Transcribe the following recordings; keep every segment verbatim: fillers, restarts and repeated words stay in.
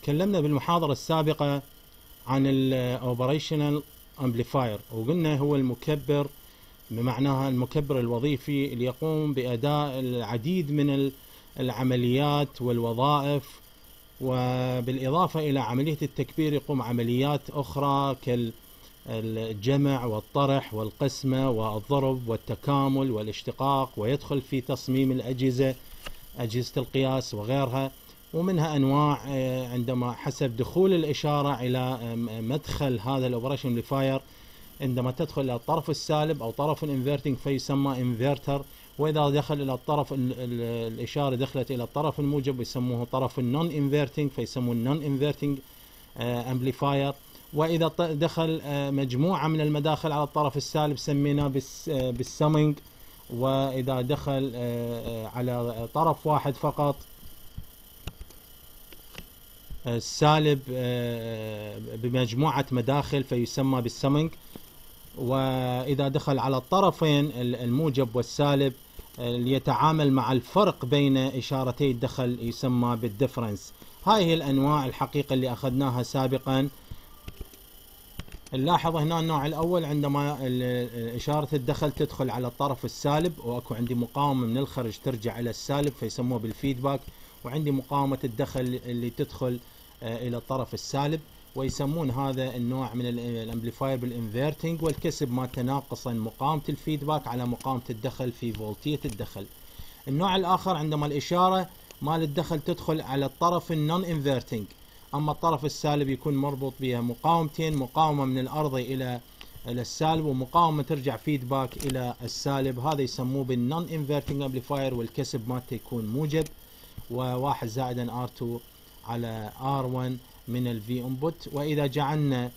تكلمنا بالمحاضرة السابقة عن الاوبريشنال امبليفاير، وقلنا هو المكبر، بمعناها المكبر الوظيفي اللي يقوم بأداء العديد من العمليات والوظائف، وبالإضافة إلى عملية التكبير يقوم عمليات أخرى كالجمع والطرح والقسمة والضرب والتكامل والاشتقاق، ويدخل في تصميم الأجهزة، أجهزة القياس وغيرها. ومنها أنواع عندما حسب دخول الإشارة إلى مدخل هذا الأوبريشن امبليفاير، عندما تدخل إلى الطرف السالب أو طرف الانفرتنج فيسمى انفرتر، وإذا دخل إلى الطرف الإشارة دخلت إلى الطرف الموجب يسموه طرف النون انفرتنج فيسموه النون انفرتنج امبليفاير. وإذا دخل مجموعة من المداخل على الطرف السالب سميناه بالسمنج، وإذا دخل على طرف واحد فقط السالب بمجموعة مداخل فيسمى بالسمنج. وإذا دخل على الطرفين الموجب والسالب ليتعامل مع الفرق بين إشارتي الدخل يسمى بالديفرنس. هاي هي الأنواع الحقيقة اللي أخذناها سابقا. نلاحظ هنا النوع الأول عندما إشارة الدخل تدخل على الطرف السالب، وأكو عندي مقاومة من الخارج ترجع إلى السالب فيسموه بالفيدباك، وعندي مقاومة الدخل اللي تدخل إلى الطرف السالب، ويسمون هذا النوع من الامبليفاير بالانفيرتنج، والكسب ما تناقصا مقاومة الفيدباك على مقاومة الدخل في فولتية الدخل. النوع الآخر عندما الإشارة مال الدخل تدخل على الطرف النون انفيرتنج، أما الطرف السالب يكون مربوط بها مقاومتين، مقاومة من الأرضي إلى إلى السالب ومقاومة ترجع فيدباك إلى السالب، هذا يسموه بالنون انفيرتنج امبليفاير، والكسب مالته يكون موجب، وواحد زائدا ار تو على ار واحد من الفي انبوت. واذا جعلنا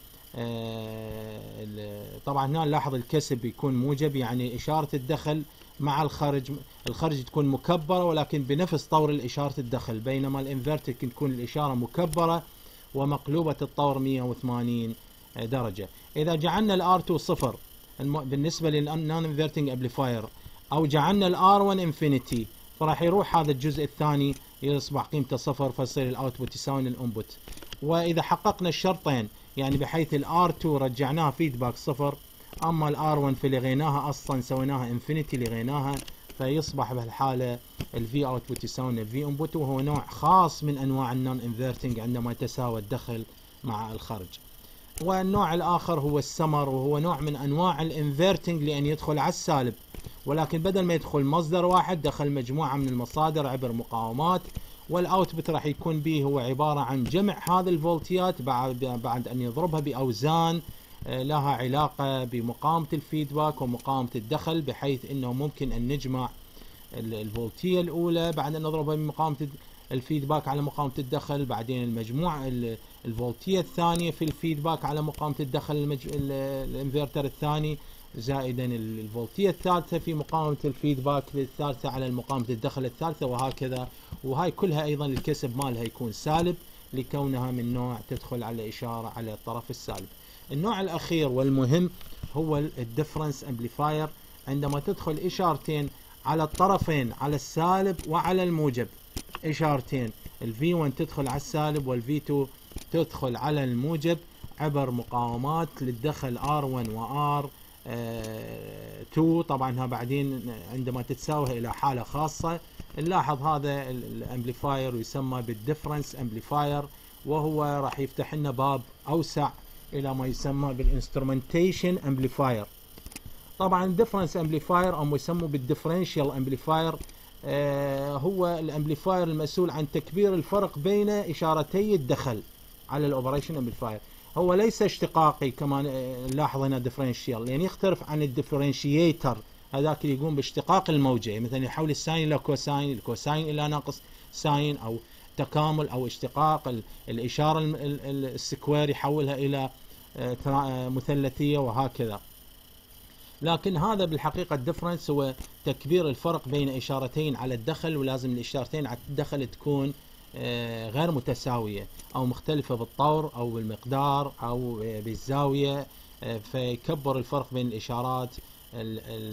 طبعا هنا نلاحظ الكسب يكون موجب، يعني اشاره الدخل مع الخارج، الخارج تكون مكبره ولكن بنفس طور الاشاره الدخل، بينما الانفرتر تكون الاشاره مكبره ومقلوبه الطور مئة وثمانين درجه. اذا جعلنا الار اثنين صفر بالنسبه للنون انفرتنج امبليفاير، او جعلنا الار واحد انفينيتي، فراح يروح هذا الجزء الثاني يصبح قيمته صفر، فيصير الاوتبوت يساوي الانبوت. واذا حققنا الشرطين، يعني بحيث الار اثنين رجعناها فيدباك صفر، اما الار واحد في لغيناها اصلا سويناها انفينيتي لغيناها، فيصبح بهالحاله الفي اوتبوت يساوي الفي انبوت، وهو نوع خاص من انواع النون انفرتنج عندما يتساوى الدخل مع الخرج. والنوع الاخر هو السمر، وهو نوع من انواع الانفرتنج لان يدخل على السالب، ولكن بدل ما يدخل مصدر واحد دخل مجموعة من المصادر عبر مقاومات، والاوتبوت راح يكون به هو عبارة عن جمع هذه الفولتيات بعد بعد ان يضربها باوزان لها علاقة بمقاومة الفيدباك ومقاومة الدخل، بحيث انه ممكن ان نجمع الفولتية الاولى بعد ان نضربها بمقاومة الفيدباك على مقاومة الدخل، بعدين المجموعة الفولتية الثانية في الفيدباك على مقاومة الدخل المج... الانفرتر الثاني، زائدا الفولتية الثالثة في مقاومة الفيدباك الثالثة على مقاومة الدخل الثالثة، وهكذا. وهاي كلها ايضا الكسب مالها يكون سالب لكونها من نوع تدخل على اشارة على الطرف السالب. النوع الاخير والمهم هو الديفرنس امبليفاير، عندما تدخل اشارتين على الطرفين على السالب وعلى الموجب، اشارتين الفي واحد تدخل على السالب والفي اثنين تدخل على الموجب عبر مقاومات للدخل ار واحد وار اثنين. طبعا بعدين عندما تتساوي الى حاله خاصه نلاحظ هذا الامبليفاير يسمى بالديفرنس امبليفاير، وهو راح يفتح لنا باب اوسع الى ما يسمى بالانسترومنتيشن امبليفاير. طبعا الديفرنس امبليفاير او يسمى بالديفرنشال امبليفاير هو الامبليفاير المسؤول عن تكبير الفرق بين اشارتي الدخل على الاوبريشن امبليفاير. هو ليس اشتقاقي كما نلاحظ هنا ديفرنشيال، لان يختلف عن الديفرنشيتر، هذاك اللي يقوم باشتقاق الموجه، مثلا يحول الساين الى كوساين، الكوساين الى ناقص ساين، او تكامل او اشتقاق الاشاره السكوير يحولها الى مثلثيه وهكذا. لكن هذا بالحقيقه الديفرنس هو تكبير الفرق بين اشارتين على الدخل، ولازم الاشارتين على الدخل تكون غير متساوية أو مختلفة بالطور أو بالمقدار أو بالزاوية، فيكبر الفرق بين الإشارات،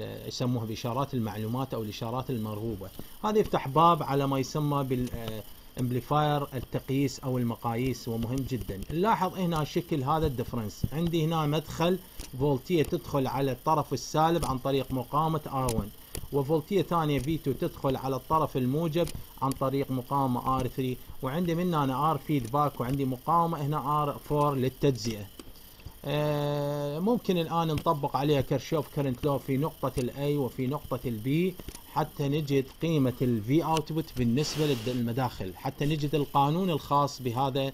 يسموها بإشارات المعلومات أو الإشارات المرغوبة. هذا يفتح باب على ما يسمى امبليفاير التقييس او المقاييس هو مهم جدا. نلاحظ هنا شكل هذا الدفرنس، عندي هنا مدخل فولتية تدخل على الطرف السالب عن طريق مقاومة آر واحد، وفولتية ثانية في تو تدخل على الطرف الموجب عن طريق مقاومة آر ثري، وعندي من هنا آر فيدباك، وعندي مقاومة هنا آر فور للتجزئة. آه ممكن الآن نطبق عليها كيرشوف كرنت لو في نقطة الأي وفي نقطة البي حتى نجد قيمة الفي اوتبوت بالنسبة للمداخل، حتى نجد القانون الخاص بهذا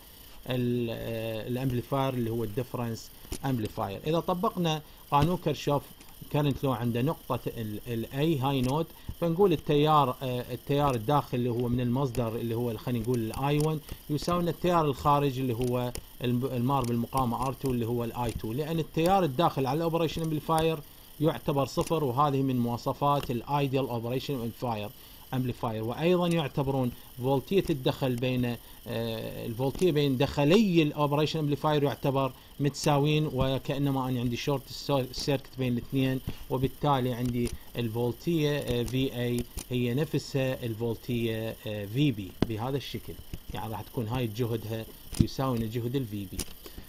الامبليفاير اللي هو الديفرنس امبليفاير. إذا طبقنا قانون كيرشوف كرنت لو عند نقطة الاي هاي نود، فنقول التيار التيار الداخل اللي هو من المصدر اللي هو خلينا نقول الاي واحد يساوي التيار الخارجي اللي هو المار بالمقاومة ار تو اللي هو الاي تو، لأن التيار الداخل على الاوبريشن امبليفاير يعتبر صفر، وهذه من مواصفات الايديال اوبريشن امبليفاير امبليفاير وايضا يعتبرون فولتية الدخل بين آه الفولتية بين دخلي الاوبريشن امبليفاير يعتبر متساويين، وكانما انا عندي شورت سيركت بين الاثنين، وبالتالي عندي الفولتية في اي هي نفسها الفولتية في بي بهذا الشكل، يعني راح تكون هاي جهدها يساوي جهد الفي بي.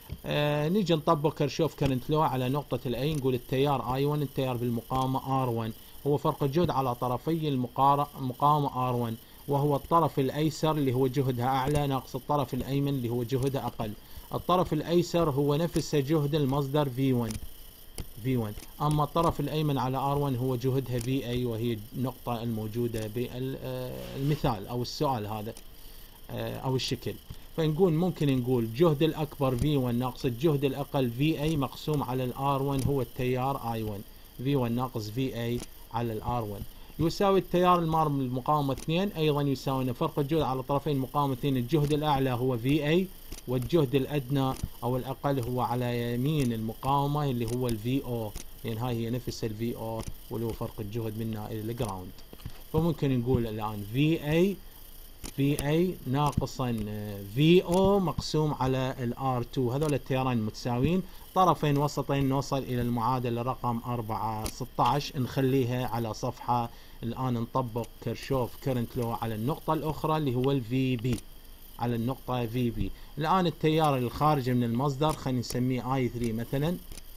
آه نيجي نطبق كيرشوف كرنت لو على نقطة الاي، نقول التيار اي واحد التيار بالمقاومة ار واحد هو فرق الجهد على طرفي المقاومة ار واحد، وهو الطرف الايسر اللي هو جهدها اعلى ناقص الطرف الايمن اللي هو جهدها اقل. الطرف الايسر هو نفس جهد المصدر في واحد في واحد، اما الطرف الايمن على ار واحد هو جهدها في اي، وهي النقطة الموجودة بالمثال او السؤال هذا او الشكل. فنقول ممكن نقول جهد الاكبر في واحد ناقص الجهد الاقل في اي مقسوم على الار واحد هو التيار اي واحد، في واحد ناقص في اي على الار واحد يساوي التيار المار من المقاومة اثنين، ايضا يساوي فرق الجهد على طرفين المقاومة اثنين، الجهد الاعلى هو في اي والجهد الادنى او الاقل هو على يمين المقاومة اللي هو الفي او، لان هاي هي نفس الفي او واللي هو فرق الجهد منها الى الجراوند. فممكن نقول الان في اي في اي ناقصا في او مقسوم على الار تو، هذول التيارين متساويين، طرفين وسطين، نوصل الى المعادله رقم أربعة ستة عشر نخليها على صفحه. الان نطبق كيرشوف كرنت لو على النقطه الاخرى اللي هو الفي بي، على النقطه في بي. الان التيار الخارجي من المصدر خلينا نسميه اي ثري مثلا،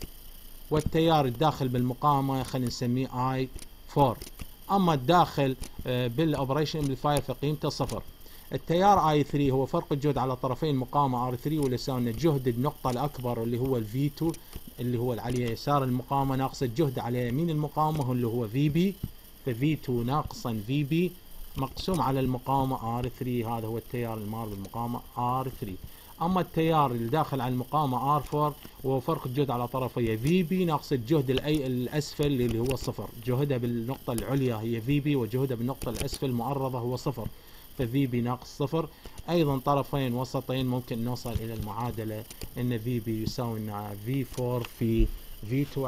والتيار الداخل بالمقاومه خلينا نسميه اي فور، اما الداخل بالاوبريشن امبليفاير فقيمته صفر. التيار اي ثري هو فرق الجهد على طرفين مقاومه ار ثري، واللي يساوي جهد النقطه الاكبر اللي هو الفي تو اللي هو على يسار المقاومه ناقص الجهد على يمين المقاومه اللي هو في بي، ففي تو ناقصا في بي مقسوم على المقاومه ار ثري، هذا هو التيار المار بالمقاومه ار ثري. اما التيار اللي داخل على المقاومه ار فور وهو فرق الجهد على طرفيه في بي ناقص الجهد الاي الاسفل اللي هو صفر، جهدها بالنقطه العليا هي في بي وجهدها بالنقطه الاسفل المعرضه هو صفر، ففي بي ناقص صفر. ايضا طرفين وسطين ممكن نوصل الى المعادله ان في بي يساوي في فور في في تو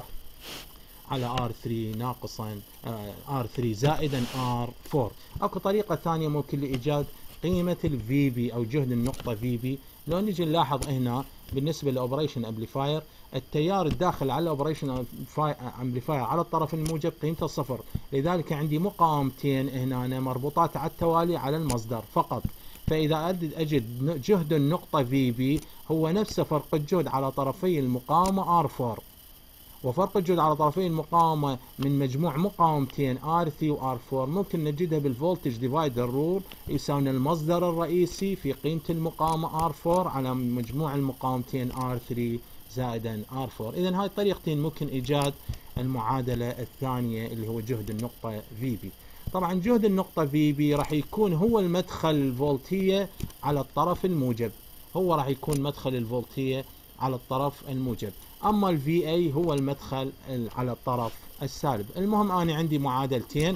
على ار ثري ناقصا ار ثري زائدا ار فور. اكو طريقه ثانيه ممكن لايجاد قيمه الفي بي او جهد النقطه في بي. لو نجي نلاحظ هنا بالنسبه للاوبريشن امبليفاير التيار الداخل على الاوبريشن امبليفاير على الطرف الموجب قيمته صفر، لذلك عندي مقاومتين هنا مربوطات على التوالي على المصدر فقط. فاذا اجد جهد النقطه في بي هو نفس فرق الجهد على طرفي المقاومه ار فور، وفرق الجهد على طرفي المقاومه من مجموع مقاومتين ار ثري و ار فور ممكن نجدها بالفولتج ديفايدر رول، يساوي المصدر الرئيسي في قيمه المقاومه ار فور على مجموع المقاومتين ار ثري زائدا ار فور. اذا هاي الطريقتين ممكن ايجاد المعادله الثانيه اللي هو جهد النقطه في بي. طبعا جهد النقطه في بي راح يكون هو المدخل الفولتيه على الطرف الموجب، هو راح يكون مدخل الفولتيه على الطرف الموجب، اما الفي اي هو المدخل على الطرف السالب. المهم انا عندي معادلتين،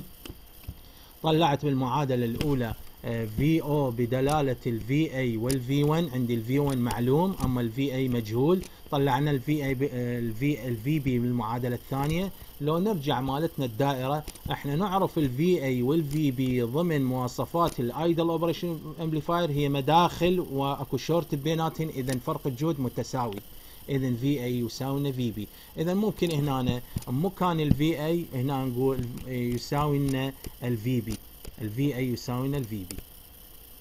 طلعت بالمعادله الاولى في او بدلاله الفي اي والفي واحد، عندي الفي واحد معلوم اما الفي اي مجهول، طلعنا الفي اي الفي الفي بي بالمعادله الثانيه. لو نرجع مالتنا الدائره احنا نعرف الفي اي والفي بي ضمن مواصفات الايدل اوبريشن امبليفاير هي مداخل واكو شورت بيناتهن، اذا فرق الجهد متساوي، اذا في اي يساوي في بي. اذا ممكن هنا مكان الفي اي هنا نقول يساوي لنا الفي بي، الفي اي يساوي لنا الفي بي.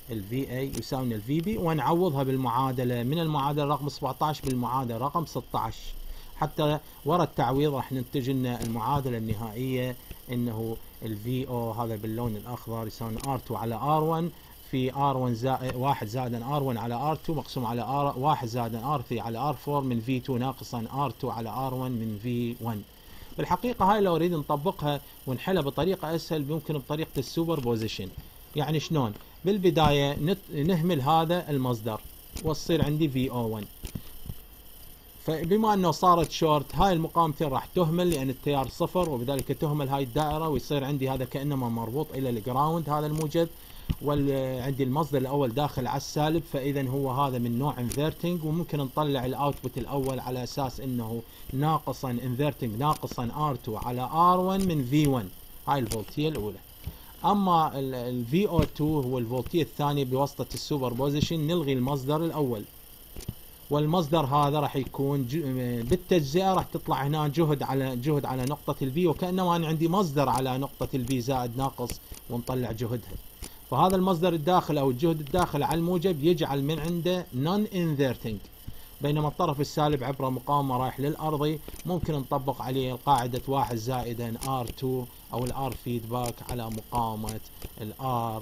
ال في اي يساوي ال في بي، ونعوضها بالمعادلة من المعادلة رقم سبعة عشر بالمعادلة رقم ستة عشر، حتى ورا التعويض راح ننتج لنا المعادلة النهائية انه ال في او هذا باللون الاخضر يساوي ار تو على ار واحد في ار واحد زائد واحد زائدا ار واحد على ار تو مقسوم على ار واحد زائدا ار ثري على ار فور من في تو ناقصا ار تو على ار واحد من في واحد. بالحقيقة هاي لو نريد نطبقها ونحلها بطريقة اسهل ممكن بطريقة السوبر بوزيشن. يعني شلون؟ بالبداية نهمل هذا المصدر وتصير عندي في او واحد، فبما انه صارت شورت هاي المقاومتين راح تهمل لان التيار صفر، وبذلك تهمل هاي الدائرة ويصير عندي هذا كأنما مربوط الى الجراوند هذا الموجب، وعندي المصدر الاول داخل على السالب، فاذا هو هذا من نوع انفيرتنج، وممكن نطلع الاوتبوت الاول على اساس انه ناقصا انفيرتنج ناقصا ار تو على ار واحد من في واحد، هاي الفولتية الاولى. اما ال في او تو هو الفولتية الثانية بواسطة السوبر بوزيشن، نلغي المصدر الاول، والمصدر هذا راح يكون بالتجزئة راح تطلع هنا جهد على جهد على نقطة الفي، وكأنما أنا عندي مصدر على نقطة الفي زائد ناقص ونطلع جهدها. فهذا المصدر الداخل أو الجهد الداخل على الموجب يجعل من عنده نون انفيرتنج، بينما الطرف السالب عبر مقاومة رايح للأرضي ممكن نطبق عليه قاعدة واحد زائدا ار تو أو الار فيدباك على مقاومة الار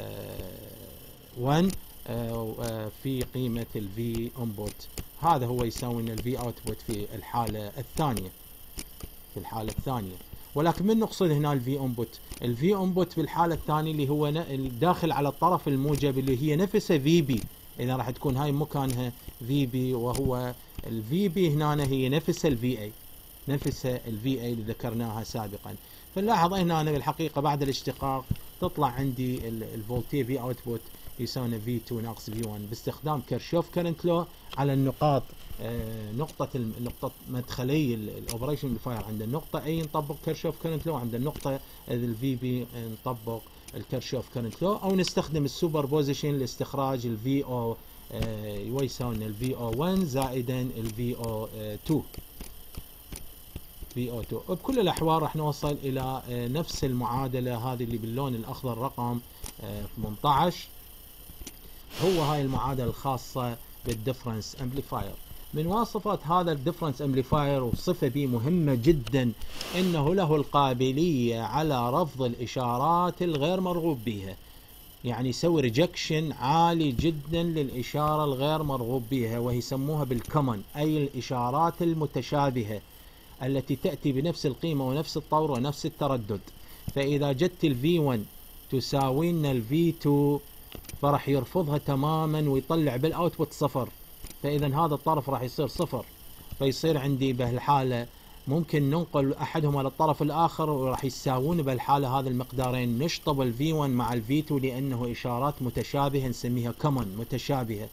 واحد في قيمة ال V input. هذا هو يساوي لنا ال V output في الحالة الثانية في الحالة الثانية ولكن من نقصد هنا ال V input؟ ال V input في الحالة الثانية اللي هو الداخل على الطرف الموجب اللي هي نفسها في بي، إذا راح تكون هاي مكانها في بي، وهو ال في بي هنا هي نفسها ال في اي نفسها ال في اي اللي ذكرناها سابقا. فنلاحظ هنا أنا بالحقيقة بعد الاشتقاق تطلع عندي الفولتية في اوتبوت يساوي في تو ناقص في واحد باستخدام كيرشوف كرنت لو على النقاط. آه نقطة نقطة مدخلي الاوبريشن امبليفاير عند النقطة اي نطبق كيرشوف كرنت لو، عند النقطة الفي بي نطبق الكيرشوف كرنت لو، او نستخدم السوبر بوزيشن لاستخراج الفي او يساوي الفي او واحد زائدا الفي او تو في او تو. بكل الاحوال راح نوصل الى نفس المعادله هذه اللي باللون الاخضر رقم ثمانية عشر، هو هاي المعادله الخاصه بالديفرنس امبليفاير. من مواصفات هذا الديفرنس امبليفاير وصفه به مهمه جدا انه له القابليه على رفض الاشارات الغير مرغوب بها، يعني يسوي ريجكشن عالي جدا للاشاره الغير مرغوب بها، وهي يسموها بالكومن، اي الاشارات المتشابهه التي تأتي بنفس القيمة ونفس الطور ونفس التردد. فإذا جت ال في واحد تساوي لنا ال في تو فراح يرفضها تماما ويطلع بالاوتبوت صفر، فإذا هذا الطرف راح يصير صفر، فيصير عندي بهالحالة ممكن ننقل أحدهما للطرف الآخر وراح يساوون بهالحالة هذا المقدارين، نشطب ال في واحد مع ال في تو لأنه إشارات متشابهة نسميها كومن متشابهة،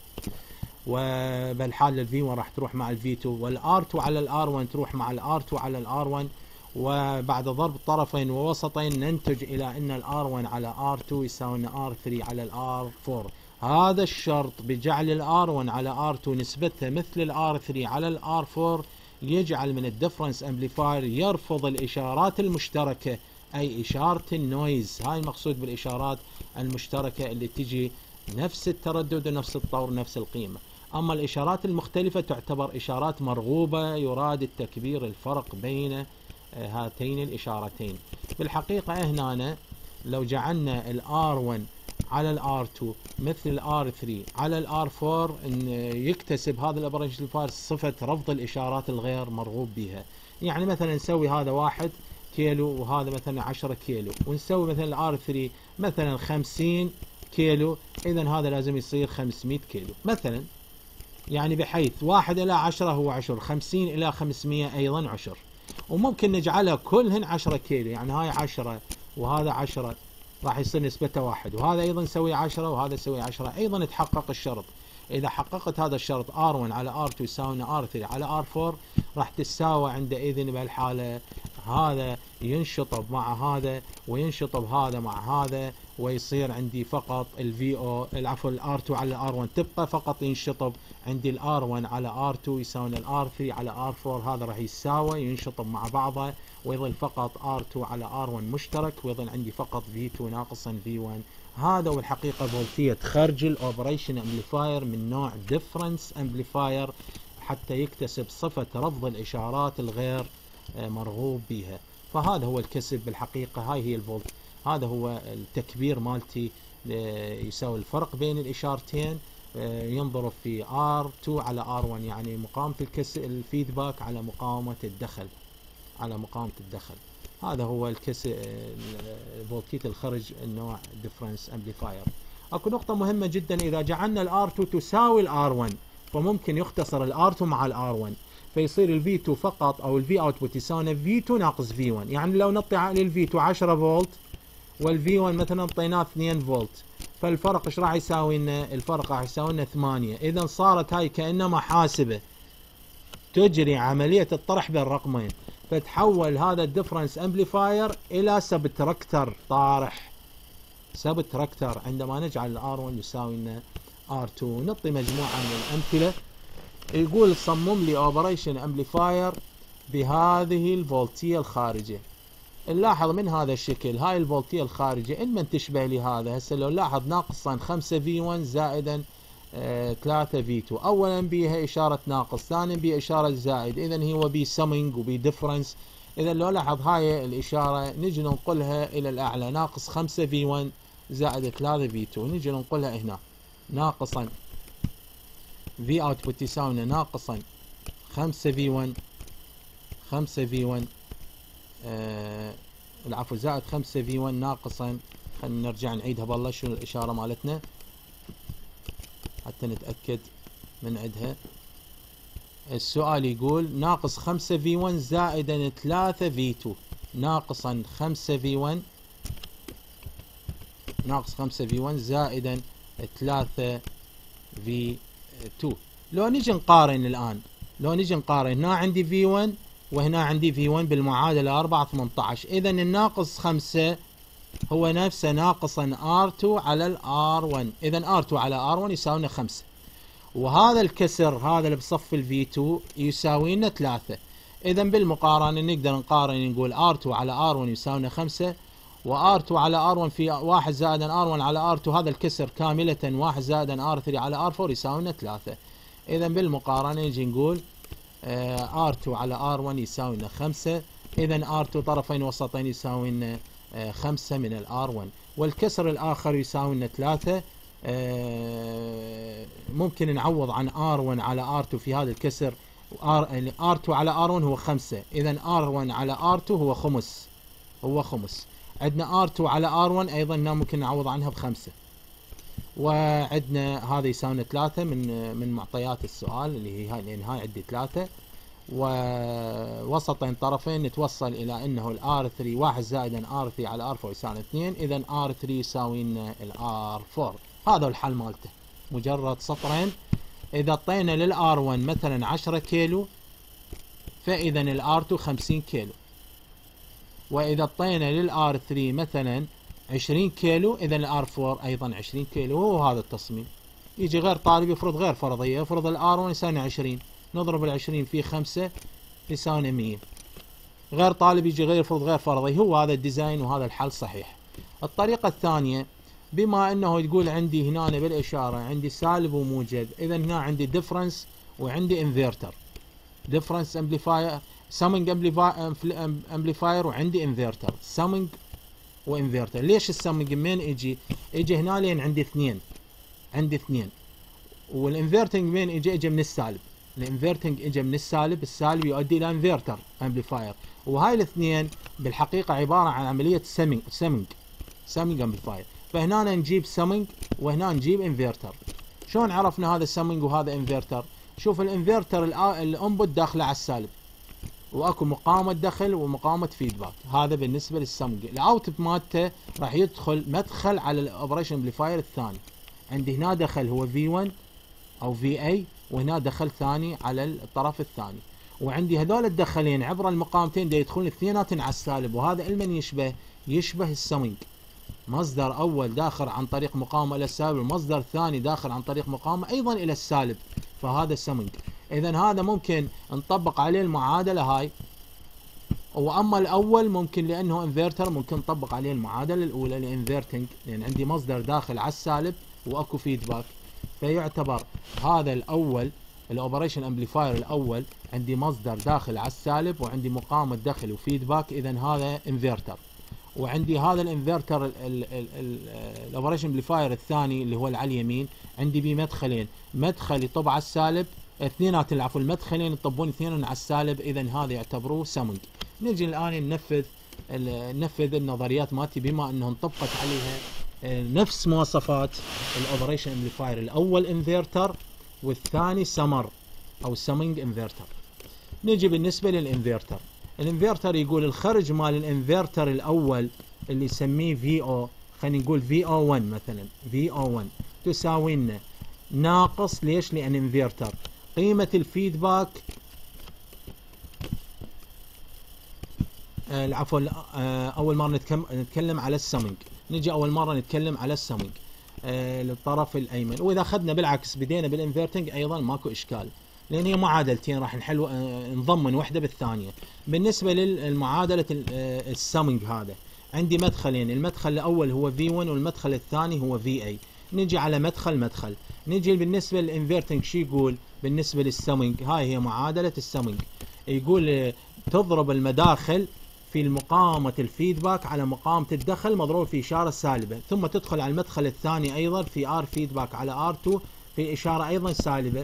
وبالحالة ال في واحد راح تروح مع ال في تو، والار تو على الار واحد تروح مع الار تو على الار واحد، وبعد ضرب طرفين ووسطين ننتج الى ان الار واحد على ار تو يساوي ار ثري على الار فور. هذا الشرط بجعل الار واحد على ار تو نسبتها مثل الار ثري على الار فور يجعل من الديفرنس امبليفاير يرفض الاشارات المشتركة، اي اشارة النويز، هاي المقصود بالاشارات المشتركة اللي تجي نفس التردد ونفس الطور نفس القيمة. أما الإشارات المختلفة تعتبر إشارات مرغوبة يراد التكبير الفرق بين هاتين الإشارتين. بالحقيقة هنا لو جعلنا ال آر واحد على ال آر تو مثل ال آر ثري على ال آر فور إن يكتسب هذا الأوبريشن امبليفاير صفة رفض الإشارات الغير مرغوب بها. يعني مثلا نسوي هذا واحد كيلو وهذا مثلا عشرة كيلو، ونسوي مثلا ال آر ثري مثلا خمسين كيلو، إذا هذا لازم يصير خمسمائة كيلو مثلا، يعني بحيث واحد إلى عشرة هو عشر، خمسين إلى خمسمائة أيضا عشر، وممكن نجعلها كلهن عشرة كيلو، يعني هاي عشرة وهذا عشرة راح يصير نسبته واحد، وهذا أيضا يسوي عشرة وهذا يسوي عشرة، أيضا يتحقق الشرط. إذا حققت هذا الشرط آر واحد على آر تو يساوي آر ثري على آر فور راح تساوي عندئذ بهالحالة هذا ينشطب مع هذا وينشطب هذا مع هذا، ويصير عندي فقط ال في او العفو ال آر تو على آر واحد تبقى فقط ينشطب عندي ال آر واحد على آر تو يساوي ال آر ثري على آر فور، هذا راح يساوي ينشطب مع بعضه ويظل فقط آر تو على آر واحد مشترك، ويظل عندي فقط في تو ناقصا في واحد هذا والحقيقة فولتية خرج الاوبريشن امبليفاير من نوع ديفرنس امبليفاير حتى يكتسب صفة رفض الاشارات الغير مرغوب بها. فهذا هو الكسب بالحقيقة، هاي هي الفولت، هذا هو التكبير مالتي يساوي الفرق بين الاشارتين، ينظر في آر تو على آر ون، يعني مقاومة الفيدباك على مقاومة الدخل، على مقاومة الدخل. هذا هو الكس فولتية الخرج النوع ديفرنس امبليفاير. اكو نقطة مهمة جدا، اذا جعلنا الآر تو تساوي الآر ون فممكن يختصر الآر تو مع الآر ون، فيصير الفي تو فقط او الفي اوتبوت يساوي في تو ناقص في ون. يعني لو نعطي للفي تو عشرة فولت والفي ون مثلا اعطيناه اثنين فولت، فالفرق ايش راح يساوي لنا؟ الفرق راح يساوي لنا ثمانية. اذا صارت هاي كانما حاسبة تجري عملية الطرح بين رقمين، فتحول هذا الديفرنس امبليفاير الى سبتراكتر طارح، سبتراكتر عندما نجعل الآر ون يساوي لنا آر تو. نعطي مجموعة من الامثلة. يقول صمم لي اوبريشن امبليفاير بهذه الفولتية الخارجة. نلاحظ من هذا الشكل هاي الفولتية الخارجة إنما تشبه لهذا. هسه لو نلاحظ ناقصا خمسة في ون زائدا آه ثلاثة في تو، أولا بيها إشارة ناقص، ثانيا بيها إشارة زائد، إذا هو بي سمنج وبي ديفرنس. إذا لو لاحظ هاي الإشارة نجي ننقلها إلى الأعلى، ناقص خمسة في ون زائد ثلاثة في تو، نجي ننقلها هنا ناقصا في اوتبوت يساوي ناقصا خمسة في ون، خمسة في ون آه العفو زائد خمسة في ون ناقصا، خلينا نرجع نعيدها بالله شنو الإشارة مالتنا حتى نتأكد من عدها. السؤال يقول ناقص خمسة في ون زائدا ثلاثة في تو، ناقصا خمسة في ون، ناقص خمسة في ون زائدا ثلاثة في تو. لو نجي نقارن الآن، لو نجي نقارن هنا عندي في ون وهنا عندي في ون بالمعادلة أربعة ثمانية عشر، إذا الناقص خمسة هو نفسه ناقصا آر تو على الآر ون، إذا آر تو على آر ون يساوي لنا خمسة، وهذا الكسر هذا اللي بصف الفي تو يساوي لنا ثلاثة. إذا بالمقارنة نقدر نقارن نقول آر تو على آر ون يساوي لنا خمسة، وآر تو على آر ون في واحد زائد آر ون على آر تو، هذا الكسر كاملة واحد زائد آر ثري على آر فور يساوي لنا ثلاثة. إذا بالمقارنة نجي نقول آر تو على آر ون يساوي لنا خمسة، إذا آر تو طرفين وسطين يساوي لنا خمسة من الآر ون، والكسر الآخر يساوي لنا ثلاثة. ممكن نعوض عن آر ون على آر تو في هذا الكسر، آر تو على آر ون هو خمسة، إذا آر ون على آر تو هو خمس، هو خمس. عندنا آر تو على آر ون أيضا ممكن نعوض عنها بخمسة، وعندنا هذا يساوي لنا ثلاثة من من معطيات السؤال اللي هي هاي، لأن هاي عندي ثلاثة ووسطين طرفين نتوصل إلى أنه الآر ثري واحد زائدا آر ثري على آر فور يساوي اثنين، إذا آر ثري يساوي لنا الآر فور. هذا الحل مالته مجرد سطرين. إذا اعطينا للآر ون مثلا عشرة كيلو فإذا الآر تو خمسين كيلو، وإذا اعطينا للآر ثري مثلا عشرين كيلو إذا الآر فور أيضا عشرين كيلو. وهو هذا التصميم. يجي غير طالب يفرض غير فرضية، يفرض الآر ون يساوي عشرين، نضرب العشرين في خمسة يساوي مية. غير طالب يجي غير يفرض غير فرضي. هو هذا الديزاين وهذا الحل صحيح. الطريقة الثانية، بما انه تقول عندي هنا بالاشاره عندي سالب وموجب، اذا هنا عندي ديفرنس وعندي انفرتر، ديفرنس امبليفاير سامنج امبليفاير وعندي انفرتر، سامنج وانفرتر. ليش السامنج من يجي؟ يجي هنا لين عندي اثنين، عندي اثنين، والانفرتنج من يجي؟ اجى من السالب، الانفرتنج اجى من السالب، السالب يؤدي الى انفرتر امبليفاير، وهاي الاثنين بالحقيقه عباره عن عمليه سامنج سامنج سامنج امبليفاير. فهنا نجيب سامنج وهنا نجيب انفرتر. شلون عرفنا هذا سامنج وهذا انفرتر؟ شوف الانفرتر الانبوت داخله على السالب، واكو مقاومه دخل ومقاومه فيدباك، هذا بالنسبه للسامنج. الاوت مالته راح يدخل مدخل على الاوبريشن امبليفاير الثاني. عندي هنا دخل هو في ون او في اي، وهنا دخل ثاني على الطرف الثاني، وعندي هذول الدخلين عبر المقاومتين دا يدخلون اثنيناتهم على السالب، وهذا المن يشبه يشبه السامنج. مصدر اول داخل عن طريق مقاومه الى السالب، والمصدر الثاني داخل عن طريق مقاومه ايضا الى السالب، فهذا السامنج. اذا هذا ممكن نطبق عليه المعادله هاي، واما الاول ممكن لانه انفرتر ممكن نطبق عليه المعادله الاولى لانفرتنج، لان عندي مصدر داخل على السالب واكو فيدباك، فيعتبر هذا الاول الاوبريشن امبليفاير الاول عندي مصدر داخل على السالب وعندي مقاومه دخل وفيدباك، اذا هذا انفرتر. وعندي هذا الانفرتر الاوبريشن امبليفاير الثاني اللي هو اللي على اليمين عندي بيه مدخلين، مدخل يطب على السالب، اثنينات العفو المدخلين يطبون اثنين على السالب، اذا هذا يعتبروه سمنج. نجي الان ننفذ ننفذ النظريات مالتي بما انه انطبقت عليها نفس مواصفات الاوبريشن امبليفاير، الاول انفرتر والثاني سمر او سمنج انفرتر. نجي بالنسبه للانفرتر، الانفرتر يقول الخرج مال الانفرتر الاول اللي يسميه في او، خلينا نقول في او واحد مثلا، في او واحد تساوي لنا ناقص، ليش؟ لان انفرتر قيمه الفيدباك آه العفو آه اول مره نتكلم على السمنج، نجي اول مره نتكلم على السمنج آه للطرف الايمن. واذا اخذنا بالعكس بدينا بالانفرتنج ايضا ماكو اشكال، لان هي معادلتين راح نحل آه نضمن واحده بالثانيه. بالنسبه للمعادله آه السمنج هذا عندي مدخلين، المدخل الاول هو في واحد والمدخل الثاني هو في اي. نجي على مدخل مدخل، نجي بالنسبه للانفرتنج شو يقول بالنسبه للسمنج؟ هاي هي معادله السمنج، يقول آه تضرب المداخل في مقاومة الفيدباك على مقاومة الدخل مضروب في إشارة سالبة، ثم تدخل على المدخل الثاني أيضا في ار فيدباك على ار اثنين في إشارة أيضا سالبة.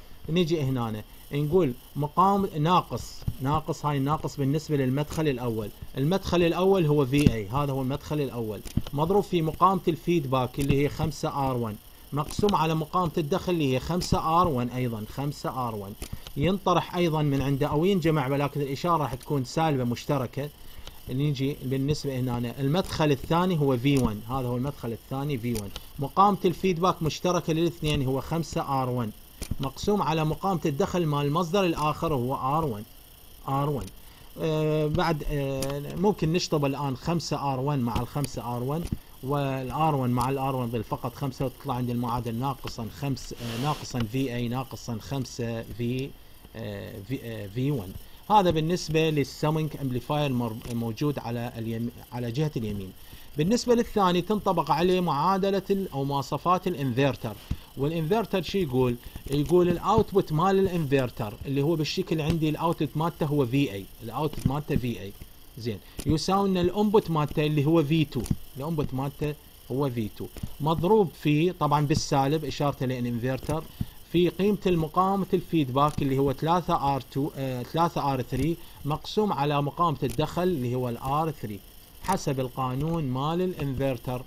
نجي هنا نقول مقاومة ناقص، ناقص هاي الناقص بالنسبة للمدخل الأول، المدخل الأول هو في اي، هذا هو المدخل الأول مضروب في مقاومة الفيدباك اللي هي خمسة ار واحد مقسوم على مقاومة الدخل اللي هي خمسة ار واحد أيضا خمسة ار واحد، ينطرح أيضا من عنده أو ينجمع، ولكن الإشارة راح تكون سالبة مشتركة. نيجي بالنسبة هنا المدخل الثاني هو في واحد، هذا هو المدخل الثاني في واحد، مقاومة الفيدباك مشتركة للاثنين هو خمسة ار واحد مقسوم على مقاومة الدخل مال المصدر الآخر هو ار واحد ار واحد. آه بعد آه ممكن نشطب الآن خمسة ار واحد مع ال خمسة ار واحد والار واحد مع الار واحد ضل فقط خمسة، وتطلع عندي المعادل ناقصا خمسة آه ناقصا في اي ناقصا خمسة في آه في, آه في واحد. هذا بالنسبة للسمنج امبليفاير موجود على اليمين على جهة اليمين. بالنسبة للثاني تنطبق عليه معادلة او مواصفات الانفرتر، والانفرتر شو يقول؟ يقول الاوتبوت مال الانفرتر اللي هو بالشكل عندي الاوتبوت مالته هو في اي، الاوتبوت مالته في اي زين، يساوي ان الانبوت مالته اللي هو في اثنين، الانبوت مالته هو في اثنين مضروب في طبعا بالسالب اشارته لان انفرتر في قيمة المقاومة الفيدباك اللي هو ثلاثة ار اثنين آه ثلاثة ار ثلاثة مقسوم على مقاومة الدخل اللي هو الار ثلاثة حسب القانون مال الانفرتر،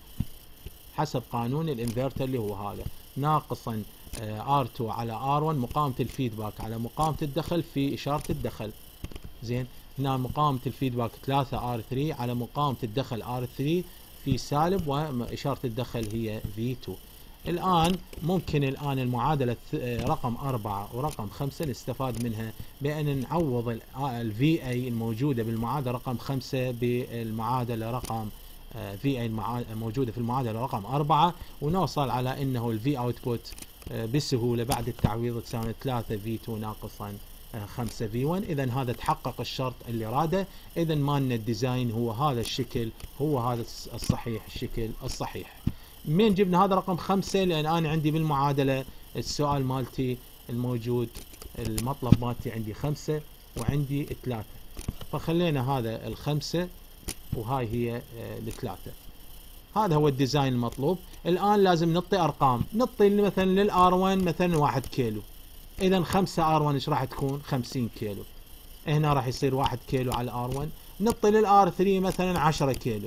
حسب قانون الانفرتر اللي هو هذا ناقصا آه ار اثنين على ار واحد مقاومة الفيدباك على مقاومة الدخل في إشارة الدخل. زين هنا مقاومة الفيدباك ثلاثة ار ثلاثة على مقاومة الدخل ار ثلاثة في سالب وإشارة الدخل هي في اثنين. الآن ممكن الآن المعادلة رقم أربعة ورقم خمسة نستفاد منها بأن نعوض ال في اي الموجودة بالمعادلة رقم خمسة بالمعادلة رقم في اي الموجودة في المعادلة رقم أربعة، ونوصل على أنه ال V output بسهولة بعد التعويض تساوي ثلاثة في اثنين ناقصا خمسة في واحد. إذا هذا تحقق الشرط اللي راده، إذا مالنا الديزاين هو هذا الشكل، هو هذا الصحيح، الشكل الصحيح. من جبنا هذا رقم خمسة؟ لأن أنا عندي بالمعادلة السؤال مالتي الموجود المطلب مالتي عندي خمسة وعندي ثلاثة، فخلينا هذا الخمسة وهاي هي الثلاثة. هذا هو الديزاين المطلوب. الآن لازم نعطي أرقام، نعطي مثلا للآر واحد مثلا واحد كيلو، إذا خمسة آر واحد إيش راح تكون؟ خمسين كيلو، هنا راح يصير واحد كيلو على الآر واحد. نعطي للآر ثلاثة مثلا عشرة كيلو،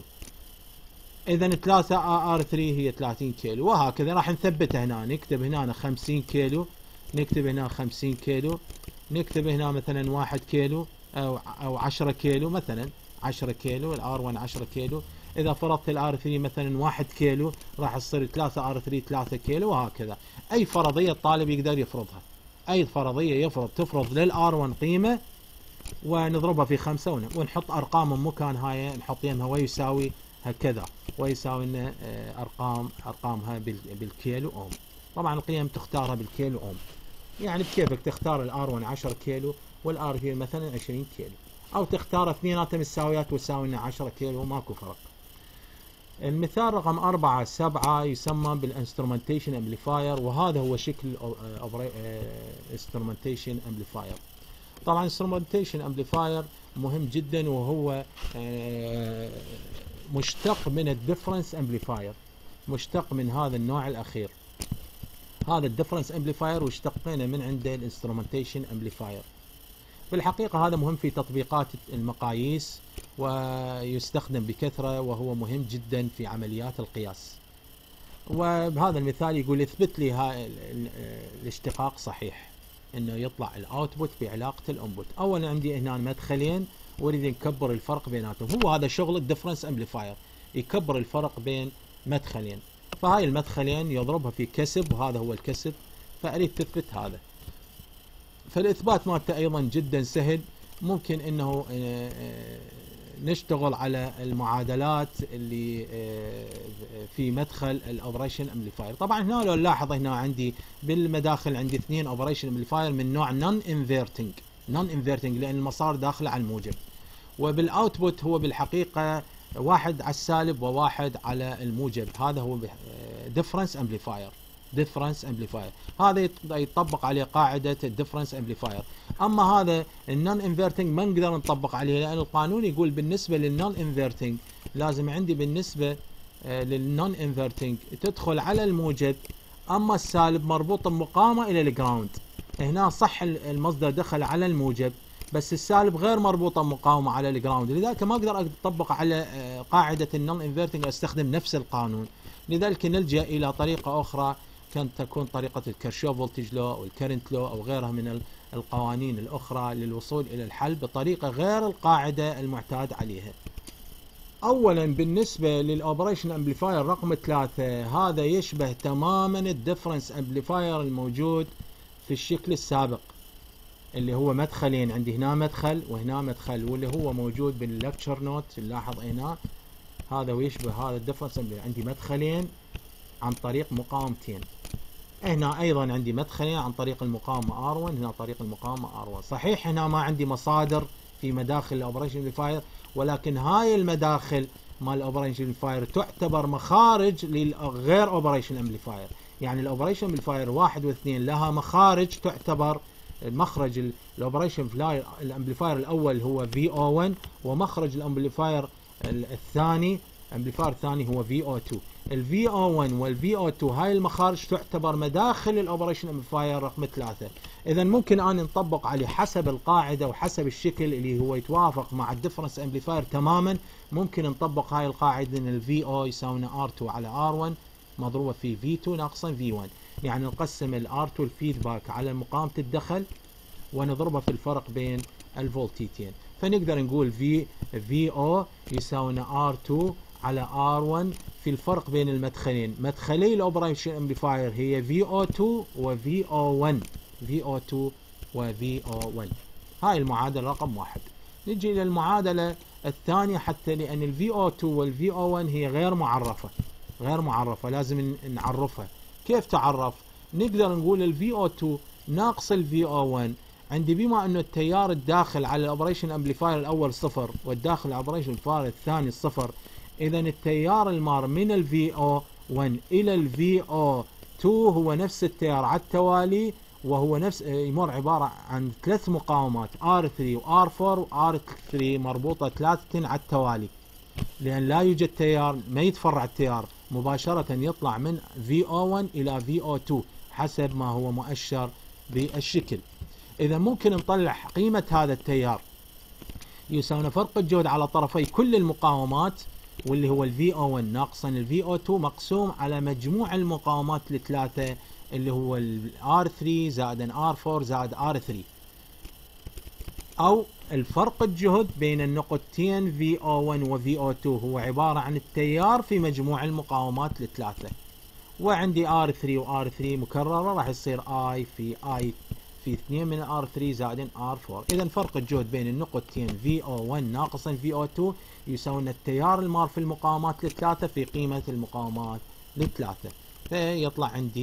إذا ثلاثة ار ثلاثة هي ثلاثين كيلو، وهكذا راح نثبتها هنا. نكتب هنا خمسين كيلو، نكتب هنا خمسين كيلو، نكتب هنا مثلا واحد كيلو أو أو عشرة كيلو، مثلا عشرة كيلو، الار واحد عشرة كيلو. إذا فرضت الار ثلاثة مثلا واحد كيلو راح تصير ثلاثة ار ثلاثة ثلاثة كيلو، وهكذا. أي فرضية الطالب يقدر يفرضها، أي فرضية يفرض تفرض للار واحد قيمة ونضربها في خمسة ونحط أرقام من مكان هاي، نحط يمها ويساوي هكذا، ويساوي لنا ارقام ارقامها بالكيلو اوم. طبعا القيم تختارها بالكيلو اوم، يعني بكيفك تختار الار واحد عشرة كيلو والار هي مثلا عشرين كيلو، او تختار اثنيناتهم الساويات وتساوي لنا عشرة كيلو وماكو فرق. المثال رقم أربعة سبعة يسمى بالانسترومنتيشن امبليفاير، وهذا هو شكل انسترومنتيشن امبليفاير. طبعا انسترومنتيشن امبليفاير مهم جدا، وهو مشتق من الديفرنس امبليفاير، مشتق من هذا النوع الاخير. هذا الديفرنس امبليفاير واشتقينا من عنده الانسترومنتيشن امبليفاير. بالحقيقة هذا مهم في تطبيقات المقاييس ويستخدم بكثرة، وهو مهم جدا في عمليات القياس. وبهذا المثال يقول اثبت لي هاي الاشتقاق صحيح، انه يطلع الاوتبوت بعلاقة الانبوت. اولا عندي هنا مدخلين واريد نكبر الفرق بيناتهم، هو هذا شغل الديفرنس امبليفاير، يكبر الفرق بين مدخلين. فهاي المدخلين يضربها في كسب، وهذا هو الكسب، فاريد تثبت هذا. فالاثبات مالته ايضا جدا سهل، ممكن انه نشتغل على المعادلات اللي في مدخل الاوبريشن امبليفاير. طبعا هنا لو نلاحظ هنا عندي بالمداخل عندي اثنين اوبريشن امبليفاير من نوع نون انفيرتنج، نون انفيرتنج لان المسار داخله على الموجب. وبالاوتبوت هو بالحقيقه واحد على السالب وواحد على الموجب، هذا هو ديفرنس امبليفاير، ديفرنس امبليفاير. هذا يطبق عليه قاعده الديفرنس امبليفاير. اما هذا النون انفيرتنج ما نقدر نطبق عليه، لان القانون يقول بالنسبه للنون انفيرتنج لازم عندي بالنسبه للنون انفيرتنج تدخل على الموجب، اما السالب مربوط بمقاومه الى الجراوند. هنا صح المصدر دخل على الموجب، بس السالب غير مربوطه بمقاومه على الجراوند، لذلك ما اقدر اطبق على قاعده النون انفيرتنج واستخدم نفس القانون. لذلك نلجا الى طريقه اخرى، كانت تكون طريقه الكيرشوف فولتج لو او الكرنت لو او غيرها من القوانين الاخرى للوصول الى الحل بطريقه غير القاعده المعتاد عليها. اولا بالنسبه للاوبريشن امبليفاير رقم ثلاثة، هذا يشبه تماما الديفرنس امبليفاير الموجود في الشكل السابق، اللي هو مدخلين، عندي هنا مدخل وهنا مدخل، واللي هو موجود باللكتشر نوت. نلاحظ هنا هذا ويشبه هذا الديفرنس امبليفاير، عندي مدخلين عن طريق مقاومتين، هنا ايضا عندي مدخلين عن طريق المقاومه آر واحد، هنا طريق المقاومه آر واحد. صحيح هنا ما عندي مصادر في مداخل الاوبريشن امبليفاير، ولكن هاي المداخل مال الاوبريشن امبليفاير تعتبر مخارج للغير اوبريشن امبليفاير. يعني الاوبريشن امبليفاير واحد واثنين لها مخارج تعتبر مخرج الاوبريشن الامبليفاير الاول هو في او واحد، ومخرج الامبليفاير الثاني امبليفاير الثاني هو في او اثنين. الفي او واحد والفي او اثنين هاي المخارج تعتبر مداخل الاوبريشن امبليفاير رقم ثلاثة. اذا ممكن ان نطبق عليه حسب القاعده وحسب الشكل اللي هو يتوافق مع الديفرنس امبليفاير تماما. ممكن نطبق هاي القاعده ان الفي او يساوي ار اثنين على ار واحد مضروبه في في اثنين ناقصا في واحد، يعني نقسم الار اثنين الفيدباك على مقاومه الدخل ونضربها في الفرق بين الفولتيتين، فنقدر نقول في في او يساوي ار اثنين على ار واحد في الفرق بين المدخلين. مدخلي الاوبريشن امبليفاير هي في او اثنين وفي او واحد، في او اثنين وفي او واحد. هاي المعادله رقم واحد. نجي الى المعادله الثانيه، حتى لان الفي او اثنين والفي او واحد هي غير معرفه، غير معرفه لازم نعرفها. كيف تعرف؟ نقدر نقول الفي او اثنين ناقص الفي او واحد عندي، بما انه التيار الداخل على الاوبريشن امبليفاير الاول صفر والداخل الاوبريشن امبليفاير الثاني صفر، اذا التيار المار من الفي او واحد الى الفي او اثنين هو نفس التيار على التوالي، وهو نفس يمر عباره عن ثلاث مقاومات ار ثلاثة وار أربعة وار ثلاثة مربوطه ثلاثه على التوالي، لان لا يوجد تيار، ما يتفرع التيار مباشره يطلع من في او واحد الى في او اثنين حسب ما هو مؤشر بالشكل. اذا ممكن نطلع قيمه هذا التيار يساوي فرق الجهد على طرفي كل المقاومات، واللي هو الفي او واحد ناقصا الفي او اثنين مقسوم على مجموع المقاومات الثلاثه، اللي هو الار ثلاثة زائد ار أربعة زائد ار ثلاثة، او الفرق الجهد بين النقطتين في او واحد وفي او اثنين هو عباره عن التيار في مجموع المقاومات الثلاثه. وعندي ار ثلاثة وار ثلاثة مكرره راح يصير اي في اي في اثنين من ار ثلاثة زائد ار أربعة. اذا فرق الجهد بين النقطتين في او واحد ناقصا في او اثنين يساوي ان التيار المار في المقاومات الثلاثه في قيمه المقاومات الثلاثه، فيطلع عندي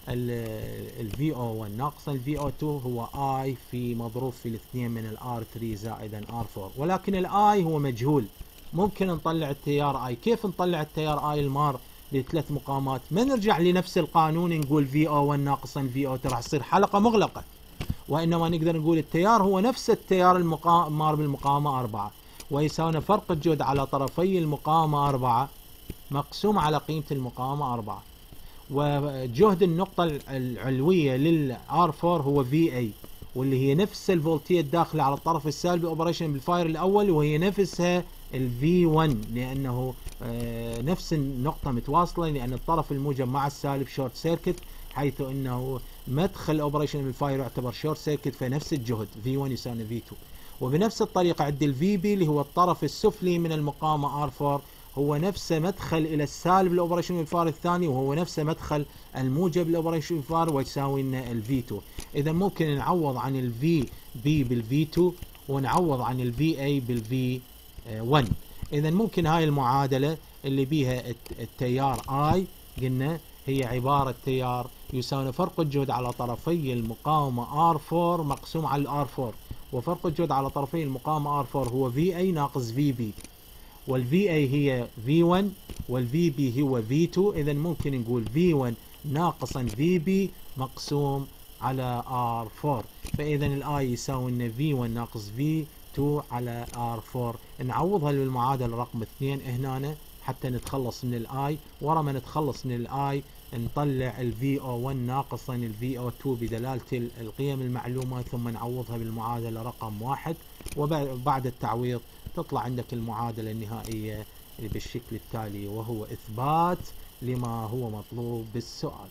ال في او واحد ناقصا ال في او اثنين هو I في مضروب في الاثنين من ال آر ثلاثة زائدا آر أربعة، ولكن ال I هو مجهول. ممكن نطلع التيار I. كيف نطلع التيار I المار لثلاث مقامات؟ ما نرجع لنفس القانون نقول في او واحد ناقصا في او اثنين، راح تصير حلقة مغلقة. وإنما نقدر نقول التيار هو نفس التيار المار بالمقامة أربعة، ويساوي فرق الجهد على طرفي المقامة أربعة مقسوم على قيمة المقامة أربعة. وجهد النقطة العلوية للآر أربعة هو في اي، واللي هي نفس الفولتية الداخلة على الطرف السالبي اوبريشن امبليفاير الأول، وهي نفسها ال في واحد، لأنه نفس النقطة متواصلة، لأن الطرف الموجب مع السالب شورت سيركت، حيث أنه مدخل اوبريشن امبليفاير يعتبر شورت سيركت، فنفس الجهد في واحد يساوي في اثنين. وبنفس الطريقة عندي ال في بي اللي هو الطرف السفلي من المقامة آر أربعة، هو نفسه مدخل الى السالب الاوبريشن امبليفاير الثاني، وهو نفسه مدخل الموجب الاوبريشن امبليفاير، ويساوي لنا ال في اثنين. اذا ممكن نعوض عن ال في بي بال في اثنين، ونعوض عن ال في اي بال في واحد. اذا ممكن هاي المعادله اللي بيها التيار اي قلنا هي عباره تيار يساوي فرق الجهد على طرفي المقاومه آر أربعة مقسوم على الآر أربعة، وفرق الجهد على طرفي المقاومه آر أربعة هو في اي ناقص في بي، والفي اي هي في واحد والفي بي هو في اثنين. اذا ممكن نقول في واحد ناقصا في بي مقسوم على آر أربعة، فاذا الاي يساوي لنا في واحد ناقص في اثنين على آر أربعة. نعوضها بالمعادله رقم اثنين هنا حتى نتخلص من الاي. ورا ما نتخلص من الاي نطلع ال في او واحد ناقصا ال في او اثنين بدلاله القيم المعلومه، ثم نعوضها بالمعادله رقم واحد، وبعد التعويض تطلع عندك المعادلة النهائية بالشكل التالي، وهو إثبات لما هو مطلوب بالسؤال.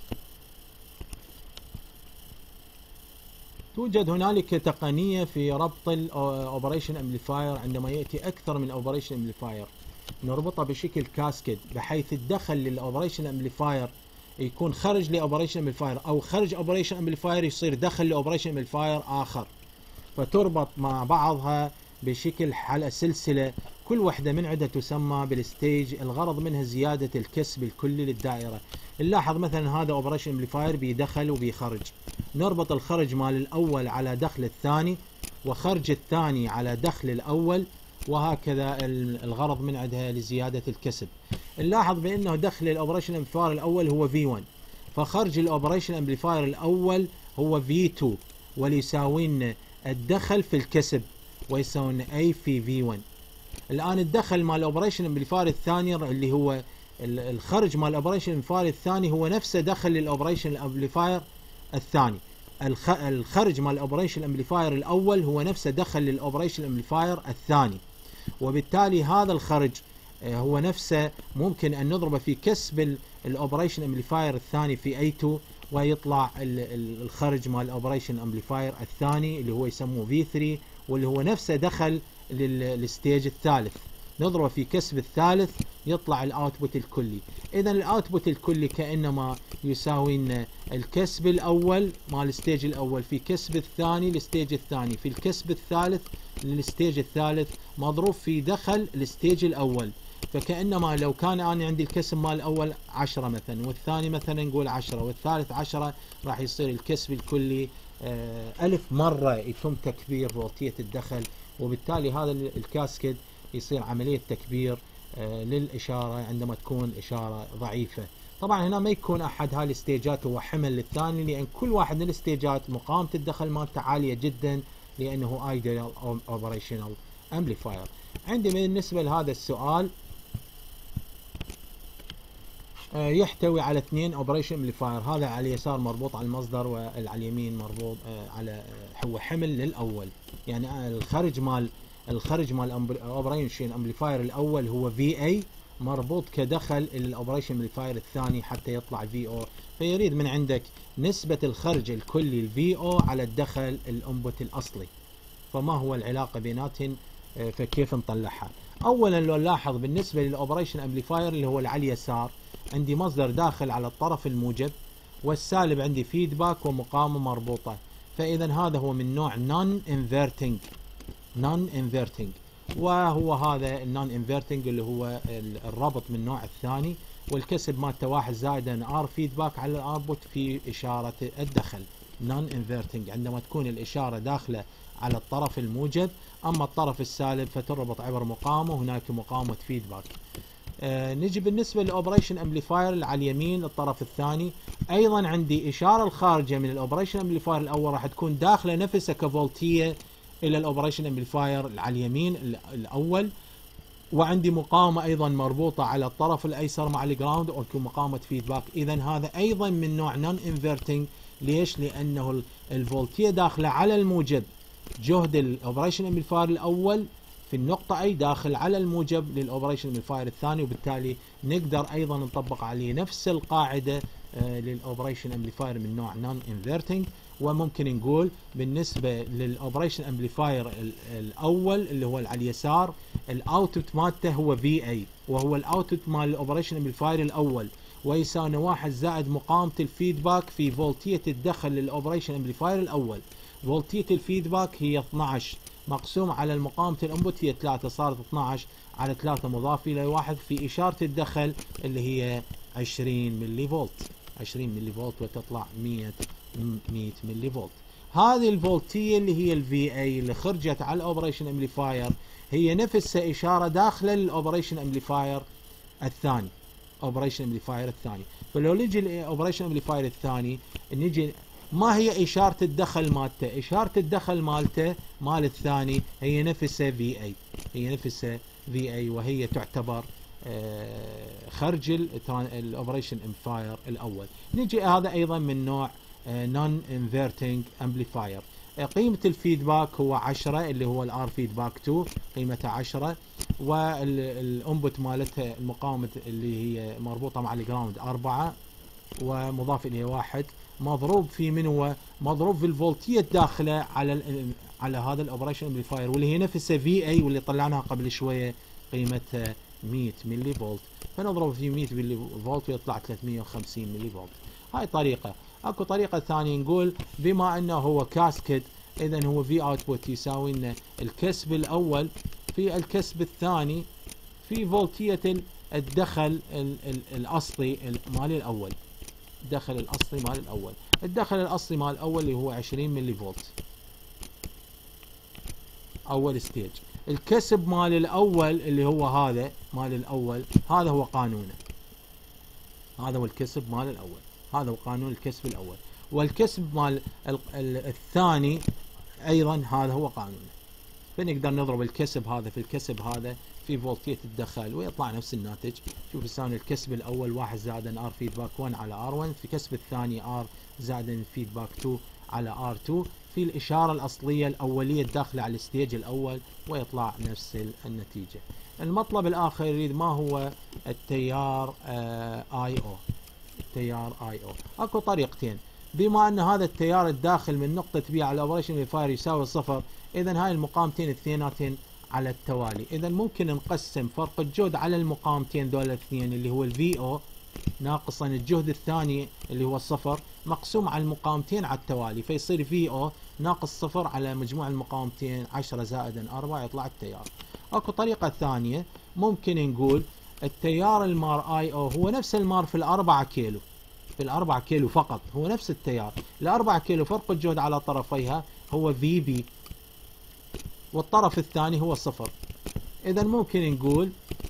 توجد هنالك تقنية في ربط الأوبريشن أمبليفاير عندما يأتي أكثر من أوبريشن أمبليفاير، نربطها بشكل كاسكيد، بحيث الدخل للأوبريشن أمبليفاير يكون خرج لأوبريشن أمبليفاير، أو خرج أوبريشن أمبليفاير يصير دخل لأوبريشن أمبليفاير آخر، فتربط مع بعضها بشكل حلقة سلسلة، كل واحدة من عدة تسمى بالستيج. الغرض منها زيادة الكسب الكلي للدائرة. نلاحظ مثلا هذا اوبريشن امبليفاير بيدخل وبيخرج، نربط الخرج مال الاول على دخل الثاني، وخرج الثاني على دخل الاول، وهكذا الغرض من عندها لزيادة الكسب. نلاحظ بانه دخل الاوبريشن امبليفاير الاول هو في واحد، فخرج الاوبريشن امبليفاير الاول هو في اثنين، وليساوي الدخل في الكسب، ويساوي لنا اي في في واحد. الان الدخل مال الاوبريشن امبليفاير الثاني اللي هو الخرج مال الاوبريشن امبليفاير الثاني هو نفسه دخل للاوبريشن امبليفاير الثاني. الخرج مال الاوبريشن امبليفاير الاول هو نفسه دخل للاوبريشن امبليفاير الثاني، وبالتالي هذا الخرج هو نفسه ممكن ان نضربه في كسب الاوبريشن امبليفاير الثاني في اي اثنين، ويطلع الخرج مال الاوبريشن امبليفاير الثاني اللي هو يسموه في ثلاثة، واللي هو نفسه دخل للستيج الثالث، نضربه في كسب الثالث يطلع الاوتبوت الكلي. اذا الاوتبوت الكلي كانما يساوي لنا الكسب الاول مال الستيج الاول في كسب الثاني للستيج الثاني في الكسب الثالث للستيج الثالث مضروب في دخل الستيج الاول. فكانما لو كان انا عندي الكسب مال الاول عشرة مثلا، والثاني مثلا نقول عشرة، والثالث عشرة، راح يصير الكسب الكلي ألف مرة يتم تكبير فولتية الدخل، وبالتالي هذا الكاسكيد يصير عملية تكبير للإشارة عندما تكون الإشارة ضعيفة. طبعا هنا ما يكون أحد هاي الستيجات هو حمل للثاني، لأن كل واحد من الستيجات مقاومة الدخل مالته عالية جدا، لأنه ايديال اوبريشنال امبليفاير. عندي بالنسبة لهذا السؤال يحتوي على اثنين اوبريشن امبليفاير، هذا على اليسار مربوط على المصدر، وعلى اليمين مربوط على هو حمل للاول. يعني الخرج مال الخرج مال الاوبريشن امبليفاير الاول هو في اي مربوط كدخل الاوبريشن امبليفاير الثاني حتى يطلع في او، فيريد من عندك نسبة الخرج الكلي الفي او على الدخل الانبوت الاصلي، فما هو العلاقة بيناتهم، فكيف نطلعها. اولا لو نلاحظ بالنسبة للاوبريشن امبليفاير اللي هو على اليسار، عندي مصدر داخل على الطرف الموجب، والسالب عندي فيدباك ومقاومة مربوطة، فإذا هذا هو من نوع نون انفيرتنج نون انفيرتنج وهو هذا النون انفيرتنج اللي هو الربط من النوع الثاني. والكسب مالته واحد زائد ار فيدباك على الانبوت في اشاره الدخل نون انفيرتنج، عندما تكون الاشاره داخله على الطرف الموجب، اما الطرف السالب فتربط عبر مقاومه، هناك مقاومه فيدباك. آه نجي بالنسبه للاوبريشن امبليفاير اللي على اليمين الطرف الثاني، ايضا عندي اشاره الخارجه من الاوبريشن امبليفاير الاول راح تكون داخله نفسها كفولتيه الى الاوبريشن امبليفاير اللي على اليمين الاول، وعندي مقاومه ايضا مربوطه على الطرف الايسر مع الجراوند وتكون مقاومه فيدباك. اذا هذا ايضا من نوع نون انفيرتنج. ليش؟ لانه الفولتيه داخله على الموجب، جهد الاوبريشن امبليفاير الاول في النقطه اي داخل على الموجب للاوبريشن امبليفاير الثاني، وبالتالي نقدر ايضا نطبق عليه نفس القاعده آه للاوبريشن امبليفاير من نوع نون انفيرتنج. وممكن نقول بالنسبه للاوبريشن امبليفاير الاول اللي هو على اليسار، الاوتبوت مالته هو في اي، وهو الاوتبوت مال الاوبريشن امبليفاير الاول، ويساوي واحد زائد مقاومه الفيدباك في فولتيه الدخل للاوبريشن امبليفاير الاول. فولتيه الفيدباك هي اثنعش مقسوم على مقاومه الانبوت هي ثلاثة، صارت اثنعش على ثلاثة مضاف الى واحد في اشاره الدخل اللي هي عشرين ملي فولت، عشرين ملي فولت وتطلع مية مية ملي فولت. هذه الفولتيه اللي هي الفي اي اللي خرجت على الاوبريشن امبليفاير هي نفسها اشاره داخله للاوبريشن امبليفاير الثاني، اوبريشن امبليفاير الثاني. فلو نجي الاوبريشن امبليفاير الثاني نجي ما هي اشاره الدخل مالته؟ اشاره الدخل مالته مال الثاني هي نفسها في اي، هي نفسها في اي، وهي تعتبر خرج الاوبريشن امبليفاير الاول. نجي هذا ايضا من نوع نون انفيرتنج امبليفاير. قيمه الفيدباك هو عشرة اللي هو الار فيدباك اثنين قيمتها عشرة، والانبوت مالتها المقاومه اللي هي مربوطه مع الجراوند أربعة ومضاف اليه واحد، مضروب في من هو مضروب في الفولتيه الداخله على على هذا الاوبريشن امبليفاير واللي هي نفسها في اي واللي طلعناها قبل شويه قيمتها مية ملي فولت، فنضرب في مية ملي فولت ويطلع ثلاثمية وخمسين ملي فولت. هاي طريقه. اكو طريقه ثانيه نقول بما انه هو كاسكيد، اذا هو في اوتبوت يساوي لنا الكسب الاول في الكسب الثاني في فولتيه الدخل الاصلي مال الاول، الدخل الاصلي مال الاول، الدخل الاصلي مال الاول اللي هو عشرين ملي فولت اول ستيج. الكسب مال الاول اللي هو هذا مال الاول، هذا هو قانونه، هذا هو الكسب مال الاول، هذا هو قانون الكسب الاول. والكسب مال الثاني ايضا هذا هو قانونه، فنقدر نضرب الكسب هذا في الكسب هذا في فولتيه الدخل ويطلع نفس الناتج. شوف الثاني الكسب الاول واحد زائد ار فيدباك واحد على ار واحد، في كسب الثاني ار زائد فيدباك اثنين على ار اثنين في الاشاره الاصليه الاوليه الداخله على الستيج الاول، ويطلع نفس النتيجه. المطلب الاخر يريد ما هو التيار اي او، التيار اي او. اكو طريقتين، بما ان هذا التيار الداخل من نقطه بي على الاوبريشن امبليفاير يساوي صفر، اذا هاي المقاومتين الاثنيناتين على التوالي، اذا ممكن نقسم فرق الجهد على المقاومتين دول الاثنين اللي هو الفي او ناقصا الجهد الثاني اللي هو الصفر مقسوم على المقاومتين على التوالي، فيصير في او ناقص صفر على مجموع المقاومتين عشرة زائد أربعة يطلع التيار. اكو طريقه ثانيه ممكن نقول التيار المار اي او هو نفس المار في الأربعة كيلو، في الأربعة كيلو فقط هو نفس التيار، الأربعة كيلو فرق الجهد على طرفيها هو في بي والطرف الثاني هو صفر. إذا ممكن نقول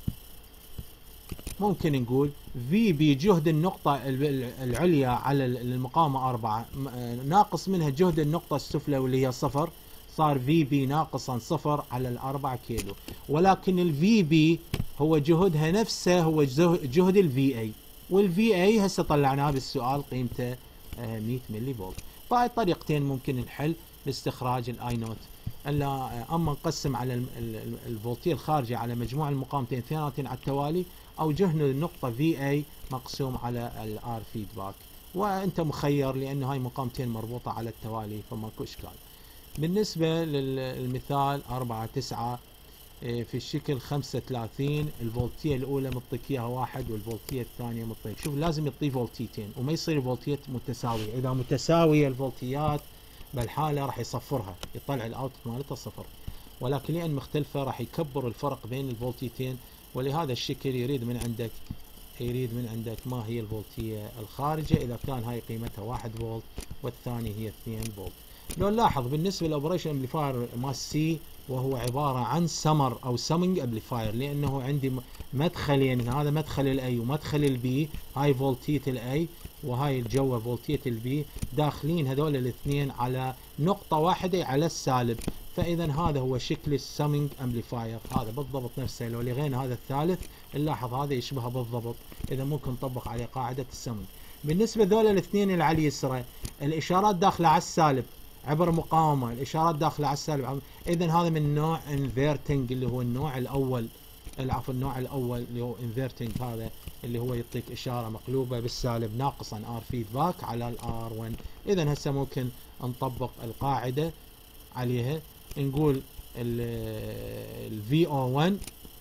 ممكن نقول في بي جهد النقطة العليا على المقاومة أربعة ناقص منها جهد النقطة السفلى واللي هي صفر، صار في بي ناقصا صفر على الأربعة كيلو، ولكن الفي بي هو جهدها نفسه هو جهد الفي اي، والفي اي هسه طلعناه بالسؤال قيمته مية ملي فولت. فهاي طريقتين ممكن نحل لاستخراج الاي نوت. اما نقسم على الفولتيه الخارجه على مجموع المقاومتين اثنيناتين على التوالي، او جهد النقطه في اي مقسوم على الار فيدباك، وانت مخير لانه هاي مقاومتين مربوطه على التوالي فماكو اشكال. بالنسبه للمثال أربعة تسعة في الشكل خمسة وثلاثين، الفولتيه الاولى مطيك اياها واحد والفولتيه الثانيه مطيك، شوف لازم يعطي فولتيتين وما يصير فولتيات متساويه، اذا متساويه الفولتيات بالحاله راح يصفرها يطلع الاوت مالتها صفر، ولكن لان مختلفه راح يكبر الفرق بين الفولتيتين، ولهذا الشكل يريد من عندك يريد من عندك ما هي الفولتية الخارجة، إذا كان هاي قيمتها واحد فولت والثاني هي اثنين فولت. لو نلاحظ بالنسبة للأوبريشن أمبليفاير مال سي وهو عبارة عن سمر أو سمنج أمبليفاير، لأنه عندي مدخلين، يعني هذا مدخل الأي ومدخل البي، هاي فولتية الأي وهاي الجوة فولتية البي، داخلين هذول الاثنين على نقطة واحدة على السالب، فإذا هذا هو شكل السمنج أمبليفاير. هذا بالضبط نفسه، لو لغينا هذا الثالث نلاحظ هذا يشبهه بالضبط، إذا ممكن نطبق عليه قاعدة السمنج. بالنسبة لذول الاثنين اللي على اليسرى الإشارات داخلة على السالب عبر مقاومة، الإشارات داخلة على السالب، إذا هذا من نوع انفيرتنج اللي هو النوع الأول، العفو النوع الأول اللي هو انفيرتنج، هذا اللي هو يعطيك إشارة مقلوبة بالسالب ناقصا ار فيدباك على الار واحد. إذا هسه ممكن نطبق القاعدة عليها، نقول ال في او واحد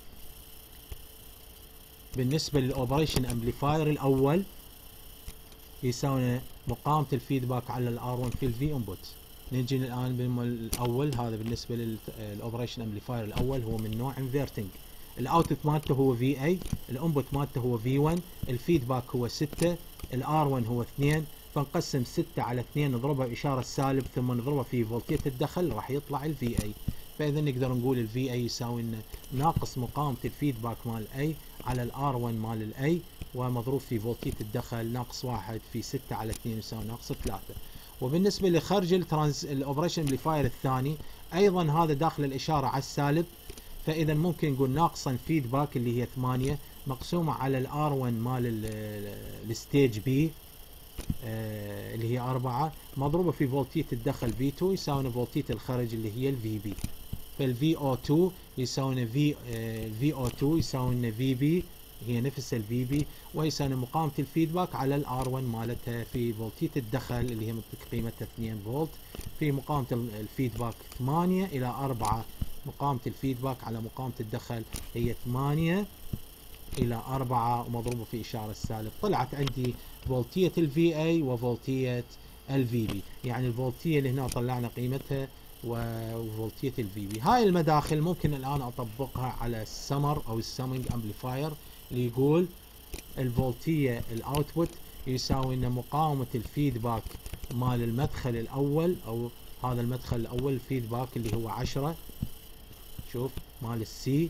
بالنسبة للأوبريشن أمبليفاير الأول يساوي مقاومة الفيدباك على الار واحد في الفي انبوت. نجي الآن بالأول، هذا بالنسبة للأوبريشن أمبليفاير الأول هو من نوع انفيرتنج، الاوتبوت مالته هو في اي، الانبوت مالته هو في واحد، الفيدباك هو ستة، الار واحد هو اثنين، فنقسم ستة على اثنين نضربها بإشارة السالب ثم نضربها في فولتية الدخل راح يطلع الفي اي. فإذا نقدر نقول الفي اي يساوي لنا ناقص مقاومة الفيدباك مال اي على الار واحد مال الاي ومضروب في فولتية الدخل ناقص واحد في ستة على اثنين يساوي ناقص ثلاثة. وبالنسبة لخرج الترانس الاوبريشن امبليفاير الثاني ايضا هذا داخل الإشارة على السالب، فإذا ممكن نقول ناقصا فيدباك اللي هي ثمانية مقسومة على الار واحد مال الستيج بي آه اللي هي أربعة مضروبة في فولتية الدخل في اثنين يساوي فولتية الخرج اللي هي الفي بي، فالفي او اثنين يساوي في في او اثنين يساوي في بي هي نفس الفي بي، ويساوي مقاومة الفيدباك على الار واحد مالتها في فولتية الدخل اللي هي قيمتها اثنين فولت، في مقاومة الفيدباك ثمانية إلى أربعة، مقاومة الفيدباك على مقاومة الدخل هي ثمانية إلى أربعة ومضروبة في إشارة السالب. طلعت عندي فولتية الفي اي وفولتية الفي بي، يعني الفولتية اللي هنا طلعنا قيمتها وفولتية الفي بي. هاي المداخل ممكن الآن أطبقها على السمر أو السمنج أمبليفاير اللي يقول الفولتية الأوتبوت يساوي إن مقاومة الفيدباك مال المدخل الأول أو هذا المدخل الأول الفيدباك اللي هو عشرة، شوف مال السي،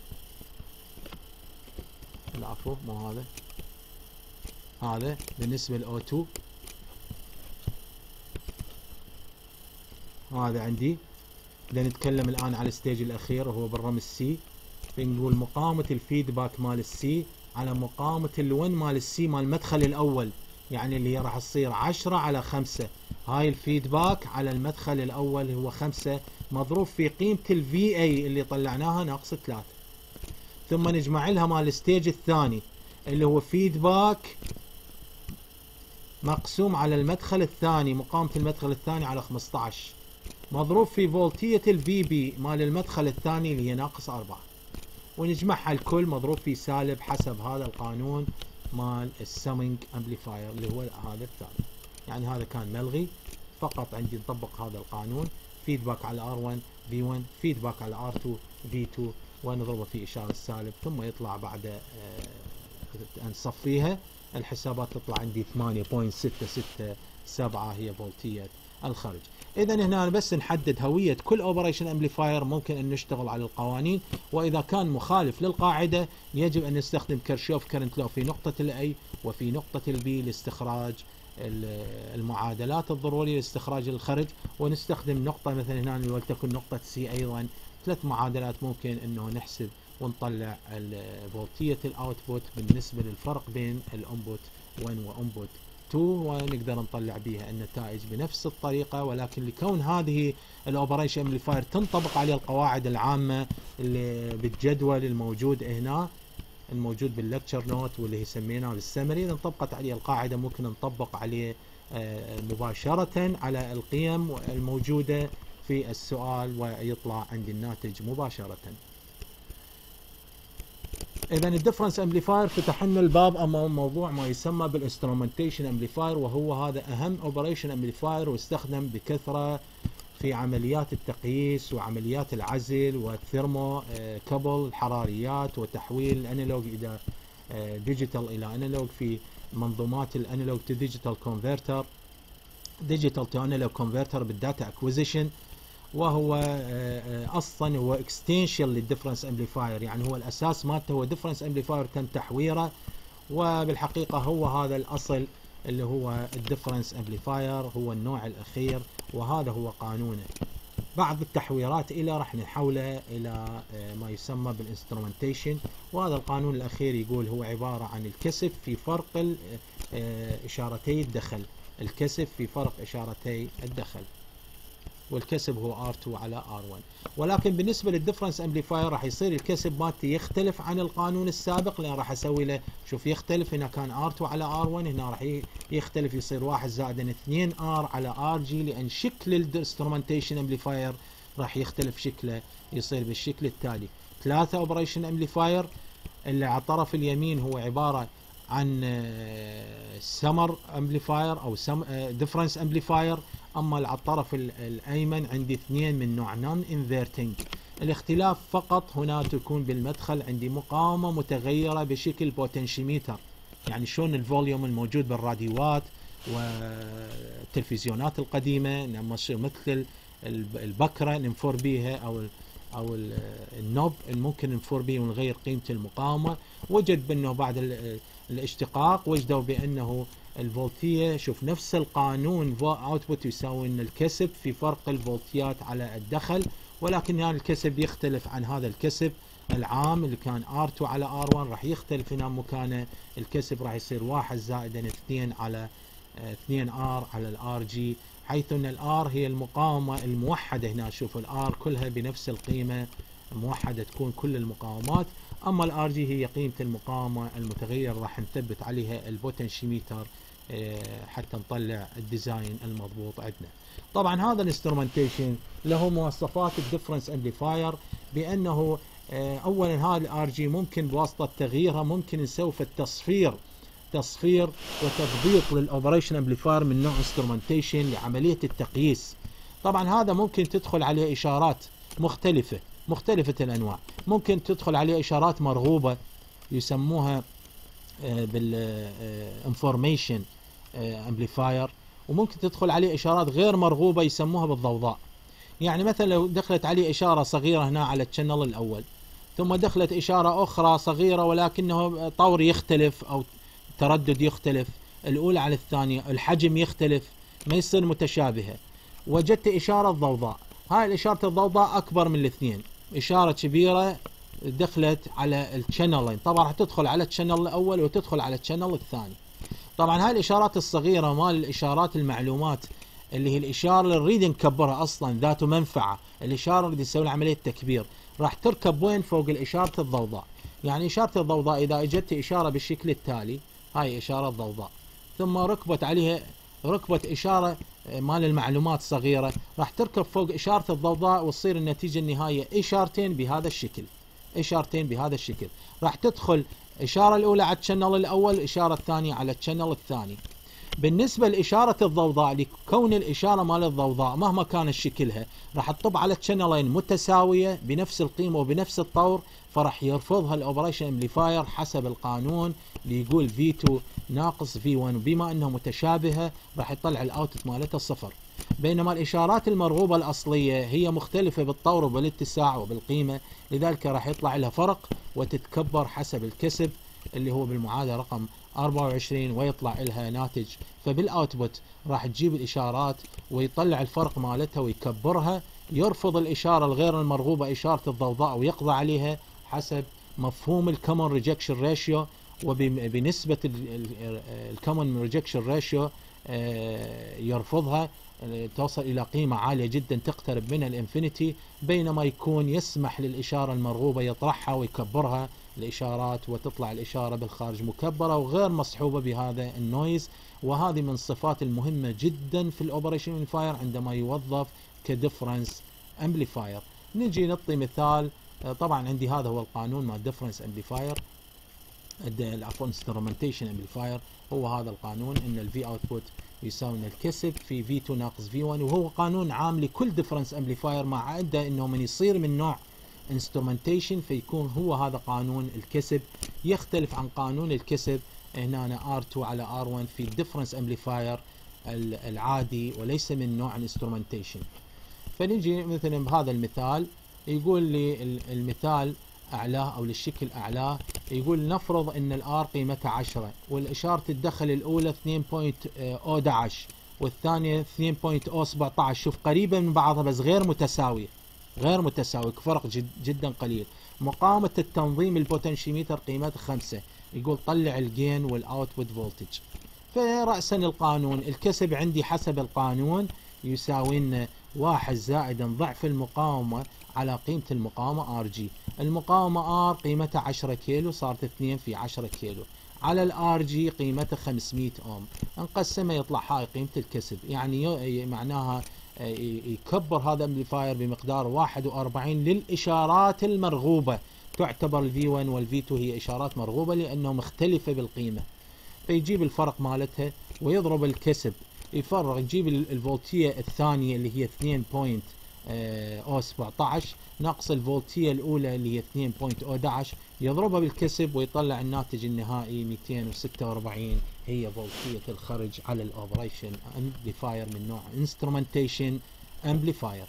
العفو مو هذا، هذا بالنسبة للأو اثنين، هذا عندي بدنا نتكلم الآن على الستيج الأخير وهو بالرمز سي، بنقول مقاومة الفيدباك مال السي على مقاومة الون مال السي مال المدخل الأول، يعني اللي هي راح تصير عشرة على خمسة، هاي الفيدباك على المدخل الأول هو خمسة مضروب في قيمة الفي اي اللي طلعناها ناقص ثلاثة، ثم نجمع لها مال الستيج الثاني اللي هو فيدباك مقسوم على المدخل الثاني مقاومة المدخل الثاني على خمسة عشر مضروب في فولتية الفي بي مال المدخل الثاني اللي هي ناقص أربعة، ونجمعها الكل مضروب في سالب حسب هذا القانون مال السمنج امبليفاير اللي هو هذا الثاني. يعني هذا كان ملغي، فقط عندي نطبق هذا القانون، فيدباك على ار واحد في واحد، فيدباك على ار اثنين في اثنين، ونضربه في إشارة السالب، ثم يطلع بعد أن نصفيها الحسابات تطلع عندي ثمانية فاصلة ستة ستة سبعة هي فولتية الخرج. إذا هنا بس نحدد هوية كل اوبريشن امبليفاير ممكن أن نشتغل على القوانين، وإذا كان مخالف للقاعدة يجب أن نستخدم كيرشوف كرنت لو في نقطة الأي وفي نقطة البي لاستخراج المعادلات الضرورية لاستخراج الخرج، ونستخدم نقطة مثلا هنا ولتكن نقطة سي أيضا، ثلاث معادلات ممكن أنه نحسب ونطلع فولتية الاوتبوت بالنسبة للفرق بين الانبوت واحد وانبوت اثنين، ونقدر نطلع بها النتائج بنفس الطريقة، ولكن لكون هذه الاوبريشن امبليفاير تنطبق عليه القواعد العامة اللي بالجدول الموجود هنا الموجود باللكتشر نوت واللي سميناه بالسمري، اذا انطبقت عليه القاعدة ممكن نطبق عليه مباشرة على القيم الموجودة في السؤال ويطلع عندي الناتج مباشرة. اذا الديفرنس امبليفاير فتح لنا الباب امام موضوع ما يسمى بالانسترومنتيشن امبليفاير، وهو هذا اهم اوبريشن امبليفاير واستخدم بكثره في عمليات التقييس وعمليات العزل والثيرمو كابل الحراريات وتحويل الانالوج الى ديجيتال الى انالوج في منظومات الانالوج تو ديجيتال كونفرتر، ديجيتال تو انالوج كونفرتر بالداتا اكوزيشن، وهو اصلا هو اكستنشن للديفرنس امبليفاير، يعني هو الاساس مالته هو ديفرنس امبليفاير تم تحويره، وبالحقيقه هو هذا الاصل اللي هو الديفرنس امبليفاير، هو النوع الاخير وهذا هو قانونه. بعض التحويرات الى راح نحوله الى ما يسمى بالانسترومنتيشن، وهذا القانون الاخير يقول هو عباره عن الكسف في فرق اشارتي الدخل، الكسف في فرق اشارتي الدخل، والكسب هو آر تو على آر ون. ولكن بالنسبه للديفرنس امبليفاير راح يصير الكسب مالتي يختلف عن القانون السابق، لان راح اسوي له شوف يختلف، هنا كان آر تو على آر ون، هنا راح يختلف يصير واحد زائد اثنين آر على آر جي، لان شكل الانسترومنتيشن امبليفاير راح يختلف شكله، يصير بالشكل التالي: ثلاثه اوبريشن امبليفاير، اللي على الطرف اليمين هو عباره عن سمر امبليفاير او ديفرنس امبليفاير، اما على الطرف الايمن عندي اثنين من نوع نون انفيرتنج. الاختلاف فقط هنا تكون بالمدخل، عندي مقاومه متغيره بشكل بوتنشيميتر، يعني شلون الفوليوم الموجود بالراديوات والتلفزيونات القديمه مثل البكره ننفر بيها او او النوب الممكن ننفر به ونغير قيمه المقاومه. وجد بانه بعد الاشتقاق وجدوا بانه الفولتيه شوف نفس القانون اوتبوت يساوي ان الكسب في فرق الفولتيات على الدخل، ولكن هذا يعني الكسب يختلف عن هذا الكسب العام اللي كان آر تو على آر ون، راح يختلف هنا مكانه، الكسب راح يصير واحد زائد اثنين على اثنين آر على الآر جي، حيث ان الآر هي المقاومه الموحده. هنا شوف الآر كلها بنفس القيمه موحده تكون كل المقاومات، اما الآر جي هي قيمه المقاومه المتغير راح نثبت عليها البوتنشيميتر حتى نطلع الديزاين المضبوط عندنا. طبعا هذا الانسترومنتيشن له مواصفات الديفرنس امبليفاير، بانه اولا هذا الآر جي ممكن بواسطه تغييرها ممكن نسوي التصفير تصفير وتضبيط للاوبريشن امبليفاير من نوع انسترومنتيشن لعمليه التقييس. طبعا هذا ممكن تدخل عليه اشارات مختلفه مختلفه الانواع، ممكن تدخل عليه اشارات مرغوبه يسموها بالانفورميشن امبليفاير، وممكن تدخل عليه اشارات غير مرغوبه يسموها بالضوضاء. يعني مثلا لو دخلت عليه اشاره صغيره هنا على الشانل الاول، ثم دخلت اشاره اخرى صغيره ولكنه طور يختلف او تردد يختلف، الاولى على الثانيه، الحجم يختلف، ما يصير متشابهه، وجدت اشاره ضوضاء، هاي الاشاره الضوضاء اكبر من الاثنين، اشاره كبيره دخلت على الشانلين، طبعا راح تدخل على الشانل الاول وتدخل على الشانل الثاني. طبعا هاي الاشارات الصغيره مال الاشارات المعلومات اللي هي الاشاره اللي نريد نكبرها اصلا ذات منفعه، الاشاره اللي نسوي لها عمليه تكبير راح تركب وين؟ فوق الاشاره الضوضاء. يعني اشاره الضوضاء اذا اجت اشاره بالشكل التالي، هاي اشاره ضوضاء، ثم ركبت عليها ركبت اشاره مال المعلومات صغيره، راح تركب فوق اشاره الضوضاء وتصير النتيجه النهائيه اشارتين بهذا الشكل، اشارتين بهذا الشكل، راح تدخل اشاره الاولى على الشانل الاول، الاشاره الثانيه على الشانل الثاني. بالنسبه لاشاره الضوضاء، لكون الاشاره مال الضوضاء مهما كان شكلها راح تطب على الشانلين متساويه بنفس القيمه وبنفس الطور، فراح يرفضها الاوبريشن امبليفاير حسب القانون اللي يقول في اثنين ناقص في واحد، وبما انها متشابهه راح يطلع الاوتبوت مالتها صفر. بينما الاشارات المرغوبه الاصليه هي مختلفه بالطور وبالاتساع وبالقيمه، لذلك راح يطلع لها فرق وتتكبر حسب الكسب اللي هو بالمعادله رقم أربعة وعشرين، ويطلع لها ناتج. فبالاوتبوت راح تجيب الاشارات ويطلع الفرق مالتها ويكبرها، يرفض الاشاره الغير المرغوبه اشاره الضوضاء ويقضى عليها حسب مفهوم الكومن ريجكشن ريشيو، وبنسبه الكومن ريجكشن ريشيو يرفضها توصل الى قيمه عاليه جدا تقترب من الانفينيتي، بينما يكون يسمح للاشاره المرغوبه يطرحها ويكبرها الاشارات وتطلع الاشاره بالخارج مكبره وغير مصحوبه بهذا النويز. وهذه من الصفات المهمه جدا في الاوبريشن امبليفاير عندما يوظف كديفرنس امبليفاير. نجي نعطي مثال. طبعا عندي هذا هو القانون مال ديفرنس امبليفاير، عفوا انسترومنتيشن امبليفاير، هو هذا القانون ان الفي اوتبوت يساوي الكسب في في اثنين ناقص في واحد، وهو قانون عام لكل ديفرنس امبليفاير، مع عده انه من يصير من نوع انسترومنتيشن فيكون هو هذا قانون الكسب يختلف عن قانون الكسب هنا آر تو على آر ون في الديفرنس امبليفاير العادي وليس من نوع الانسترومنتيشن. فنجي مثلا بهذا المثال، يقول لي المثال اعلاه او للشكل اعلاه، يقول نفرض ان الار قيمتها عشرة والاشاره الدخل الاولى اثنين فاصلة واحد واحد والثانيه اثنين فاصلة سبعة عشر. شوف قريبه من بعضها بس غير متساويه، غير متساوي، فرق جد جدا قليل. مقاومه التنظيم البوتنشيميتر قيمتها خمسة، يقول طلع الجين والاوتبوت فولتج. فرأسا القانون الكسب عندي حسب القانون يساوي لنا واحد زائدا ضعف المقاومة على قيمة المقاومة ار جي. المقاومة ار قيمتها عشرة كيلو، صارت اثنين في عشرة كيلو، على الار جي قيمتها خمسمئة اوم، نقسمها يطلع هاي قيمة الكسب. يعني معناها يكبر هذا الامبليفاير بمقدار واحد وأربعين للإشارات المرغوبة. تعتبر الفي واحد والفي اثنين هي إشارات مرغوبة لأنه مختلفة بالقيمة. فيجيب الفرق مالتها ويضرب الكسب، يفرغ يجيب الفولتية الثانية اللي هي اثنين فاصلة سبعة عشر ناقص الفولتية الأولى اللي هي اثنين فاصلة واحد واحد، يضربها بالكسب ويطلع الناتج النهائي مئتين وستة وأربعين هي فولتية الخرج على الأوبريشن امبليفاير من نوع انسترومنتيشن امبليفاير.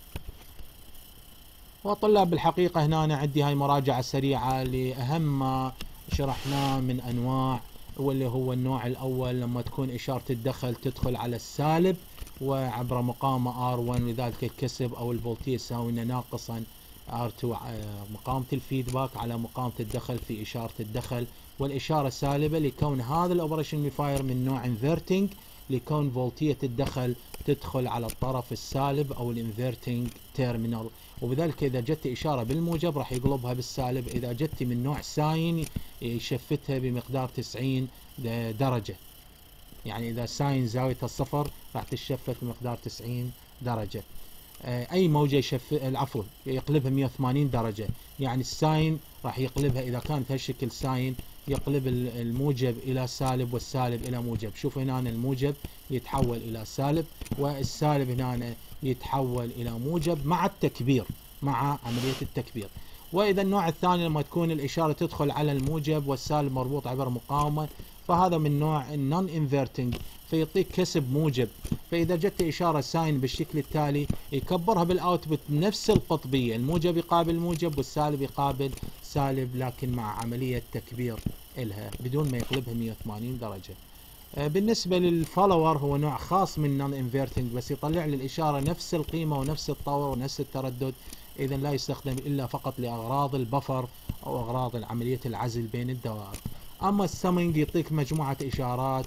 وطلاب بالحقيقة هنا أنا عندي هاي مراجعة سريعة لأهم ما شرحناه من أنواع، واللي هو النوع الأول لما تكون إشارة الدخل تدخل على السالب وعبر مقاومة آر واحد، لذلك الكسب أو الفولتية يساوي ناقصا آر اثنين مقاومة الفيدباك على مقاومة الدخل في إشارة الدخل، والإشارة سالبة لكون هذا الأوبريشن امبليفاير من نوع انفرتنج، لكون فولتية الدخل تدخل على الطرف السالب أو الانفرتنج تيرمينال، وبذلك إذا جت إشارة بالموجب راح يقلبها بالسالب، إذا جت من نوع ساين يشفتها بمقدار تسعين درجة. يعني إذا ساين زاوية الصفر راح تشفت بمقدار تسعين درجة. أي موجة يشف العفو يقلبها مئة وثمانين درجة، يعني الساين راح يقلبها إذا كانت هالشكل ساين يقلب الموجب إلى سالب والسالب إلى موجب. شوف هنا الموجب يتحول إلى سالب والسالب هنا يتحول إلى موجب مع التكبير، مع عملية التكبير. وإذا النوع الثاني لما تكون الإشارة تدخل على الموجب والسالب مربوط عبر مقاومة، فهذا من نوع النون انفرتنج، فيعطيك كسب موجب. فإذا جت إشارة ساين بالشكل التالي يكبرها بالأوتبوت بنفس القطبية، الموجب يقابل موجب والسالب يقابل سالب، لكن مع عملية تكبير إلها بدون ما يقلبها مئة وثمانين درجة. بالنسبة للفولور هو نوع خاص من نون انفرتنج، بس يطلع لي الإشارة نفس القيمة ونفس الطور ونفس التردد، إذا لا يستخدم إلا فقط لأغراض البفر أو أغراض عملية العزل بين الدوائر. أما السمنج يعطيك مجموعة إشارات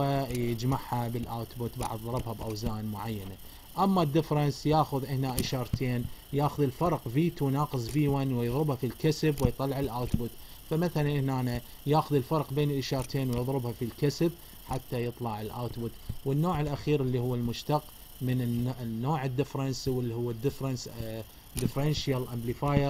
ويجمعها بالأوتبوت بعد ضربها بأوزان معينة. أما الديفرنس ياخذ هنا إشارتين، ياخذ الفرق في اثنين ناقص في واحد ويضربها في الكسب ويطلع الأوتبوت. فمثلا هنا ياخذ الفرق بين الإشارتين ويضربها في الكسب حتى يطلع الأوتبوت. والنوع الأخير اللي هو المشتق من النوع الديفرنس واللي هو الديفرنس ديفرنشيال امبليفاير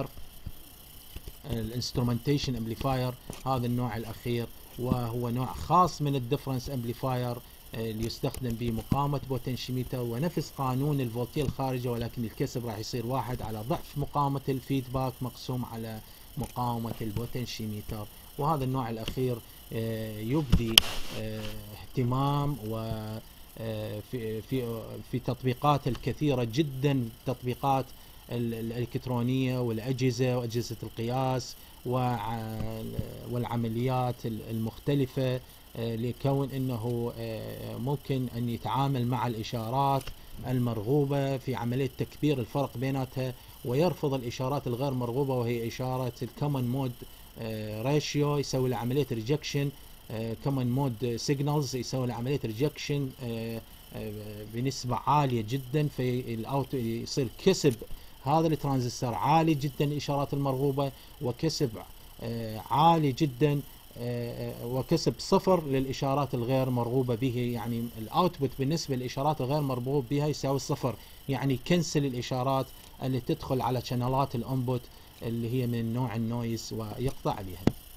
الانسترومنتيشن امبليفاير، هذا النوع الأخير وهو نوع خاص من الديفرنس امبليفاير اللي يستخدم به مقاومة بوتنشيميتر ونفس قانون الفولتية الخارجة، ولكن الكسب راح يصير واحد على ضعف مقاومة الفيدباك مقسوم على مقاومة البوتنشيميتر. وهذا النوع الأخير يبدي اهتمام و في في في تطبيقات الكثيرة جدا، تطبيقات الإلكترونية والأجهزة وأجهزة القياس والعمليات المختلفة، لكون أنه ممكن أن يتعامل مع الإشارات المرغوبة في عملية تكبير الفرق بيناتها، ويرفض الإشارات الغير مرغوبة وهي إشارة الكومن مود راتيو، يسوي عملية ريجكشن كومن مود سيجنالز، يسوي له عمليه ريجكشن بنسبه عاليه جدا، في الاوت يصير كسب هذا الترانزستور عالي جدا الاشارات المرغوبه، وكسب عالي جدا وكسب صفر للاشارات الغير مرغوبه به. يعني الاوتبوت بالنسبه للاشارات الغير مرغوب بها يساوي صفر، يعني كنسل الاشارات اللي تدخل على شانلات الانبوت اللي هي من نوع النويز ويقطع عليها.